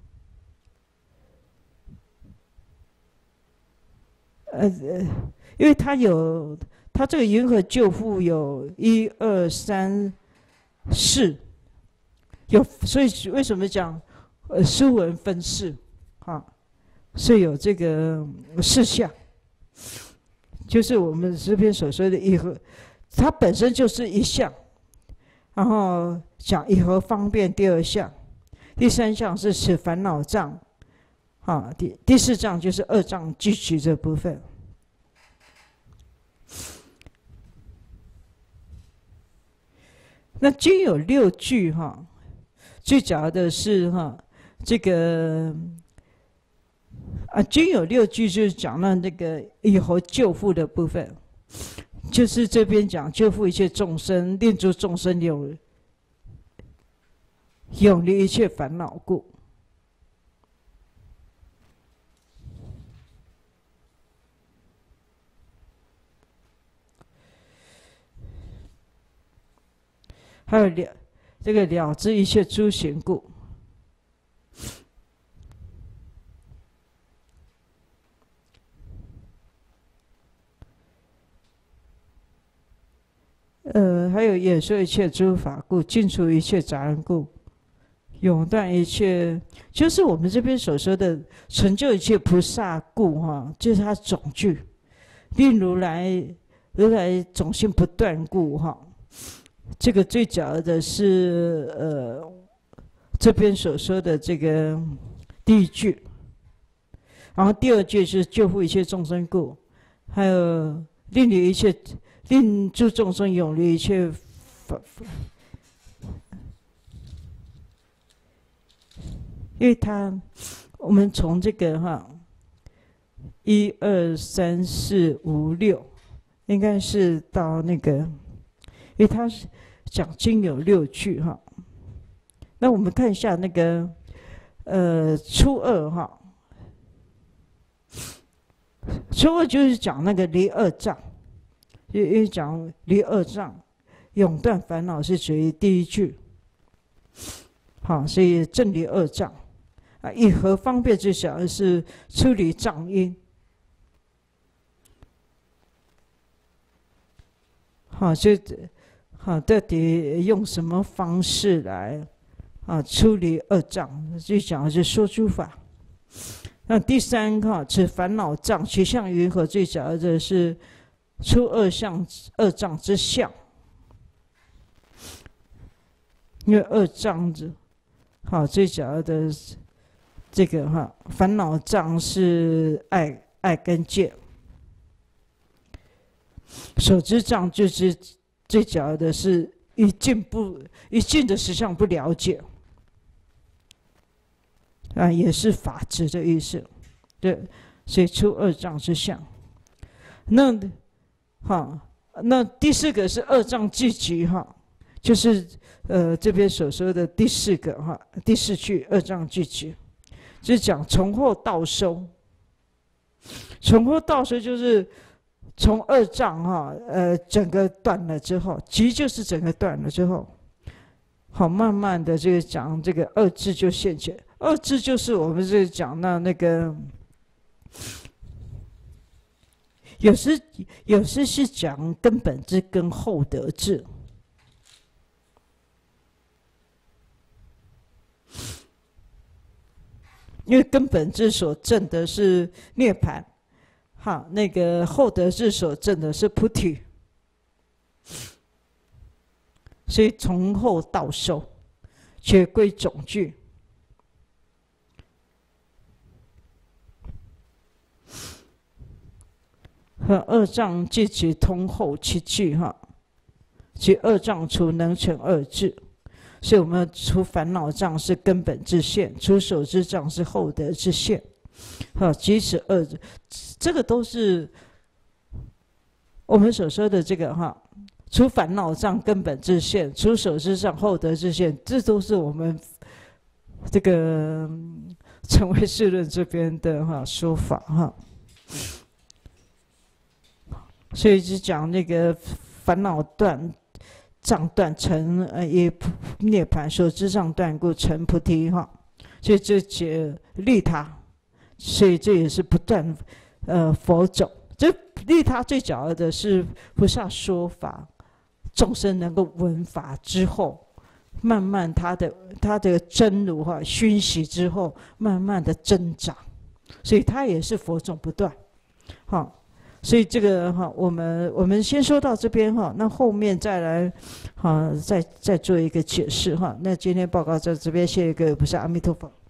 呃呃，因为它有，它这个云何救护有一二三四，有，所以为什么讲呃书文分四啊？是有这个四项，就是我们这边所说的以何，它本身就是一项，然后讲以何方便第二项，第三项是持烦恼障。啊，第第四障就是二障具足这部分。那经有六句哈，最主要的是哈，这个啊，经有六句就是讲了那个以后救护的部分，就是这边讲救护一切众生，令诸众生有永离一切烦恼故。还有了这个了知一切诸行故，呃，还有演说一切诸法故，尽除一切杂人故，永断一切，就是我们这边所说的成就一切菩萨故哈，就是它总句，令如来如来种性不断故哈。这个最讲的是呃这边所说的这个第一句，然后第二句是救护一切众生故，还有令离一切令诸众生永离一切法，因为他我们从这个哈一二三四五六，应该是到那个，因为他是讲经有六句哈。那我们看一下那个呃初二哈，初二就是讲那个离二障，因为讲离二障永断烦恼是属于第一句，好，所以正离二障啊，以何方便之小是出离障因。好，就好，到底用什么方式来啊出离二障？就讲的是说诸法。那第三个持烦恼障，其相云何？最讲的是出二相二障之相，因为二障子，好，最讲的这个哈烦恼障是爱爱跟见。所知障就是最讲的是一境不一境的实相不了解，啊，也是法执的意思，对，所以出二障之相。那好，那第四个是二障俱集哈， 就是呃这边所说的第四个哈，第四句二障句集，就是讲从后到收。从后到收就是从二障哈，呃整个断了之后，集就是整个断了之后，好慢慢的这个讲这个二智就现前。二智就是我们是讲到那个。有时有时是讲根本智跟后得智，因为根本智所证的是涅槃，哈，那个后得智所证的是菩提，所以从后到收，却归总句。和二障即其通后七句哈，即二障除能成二智，所以我们除烦恼障是根本智现，除手之障是后得智现，好，即此二，这个都是我们所说的这个哈，除烦恼障根本智现，除手之障后得智现，这都是我们这个成唯识论这边的哈说法哈。所以就讲那个烦恼断、障断成呃也涅槃，所知障断故成菩提哈。所以这解利他，所以这也是不断呃佛种。这利他最主要的是菩萨说法，众生能够闻法之后，慢慢他的他的真如哈熏习之后，慢慢的增长，所以它也是佛种不断，好。所以这个哈，我们我们先说到这边哈，那后面再来，哈，再再做一个解释哈。那今天报告在这边，谢谢各位菩萨，阿弥陀佛。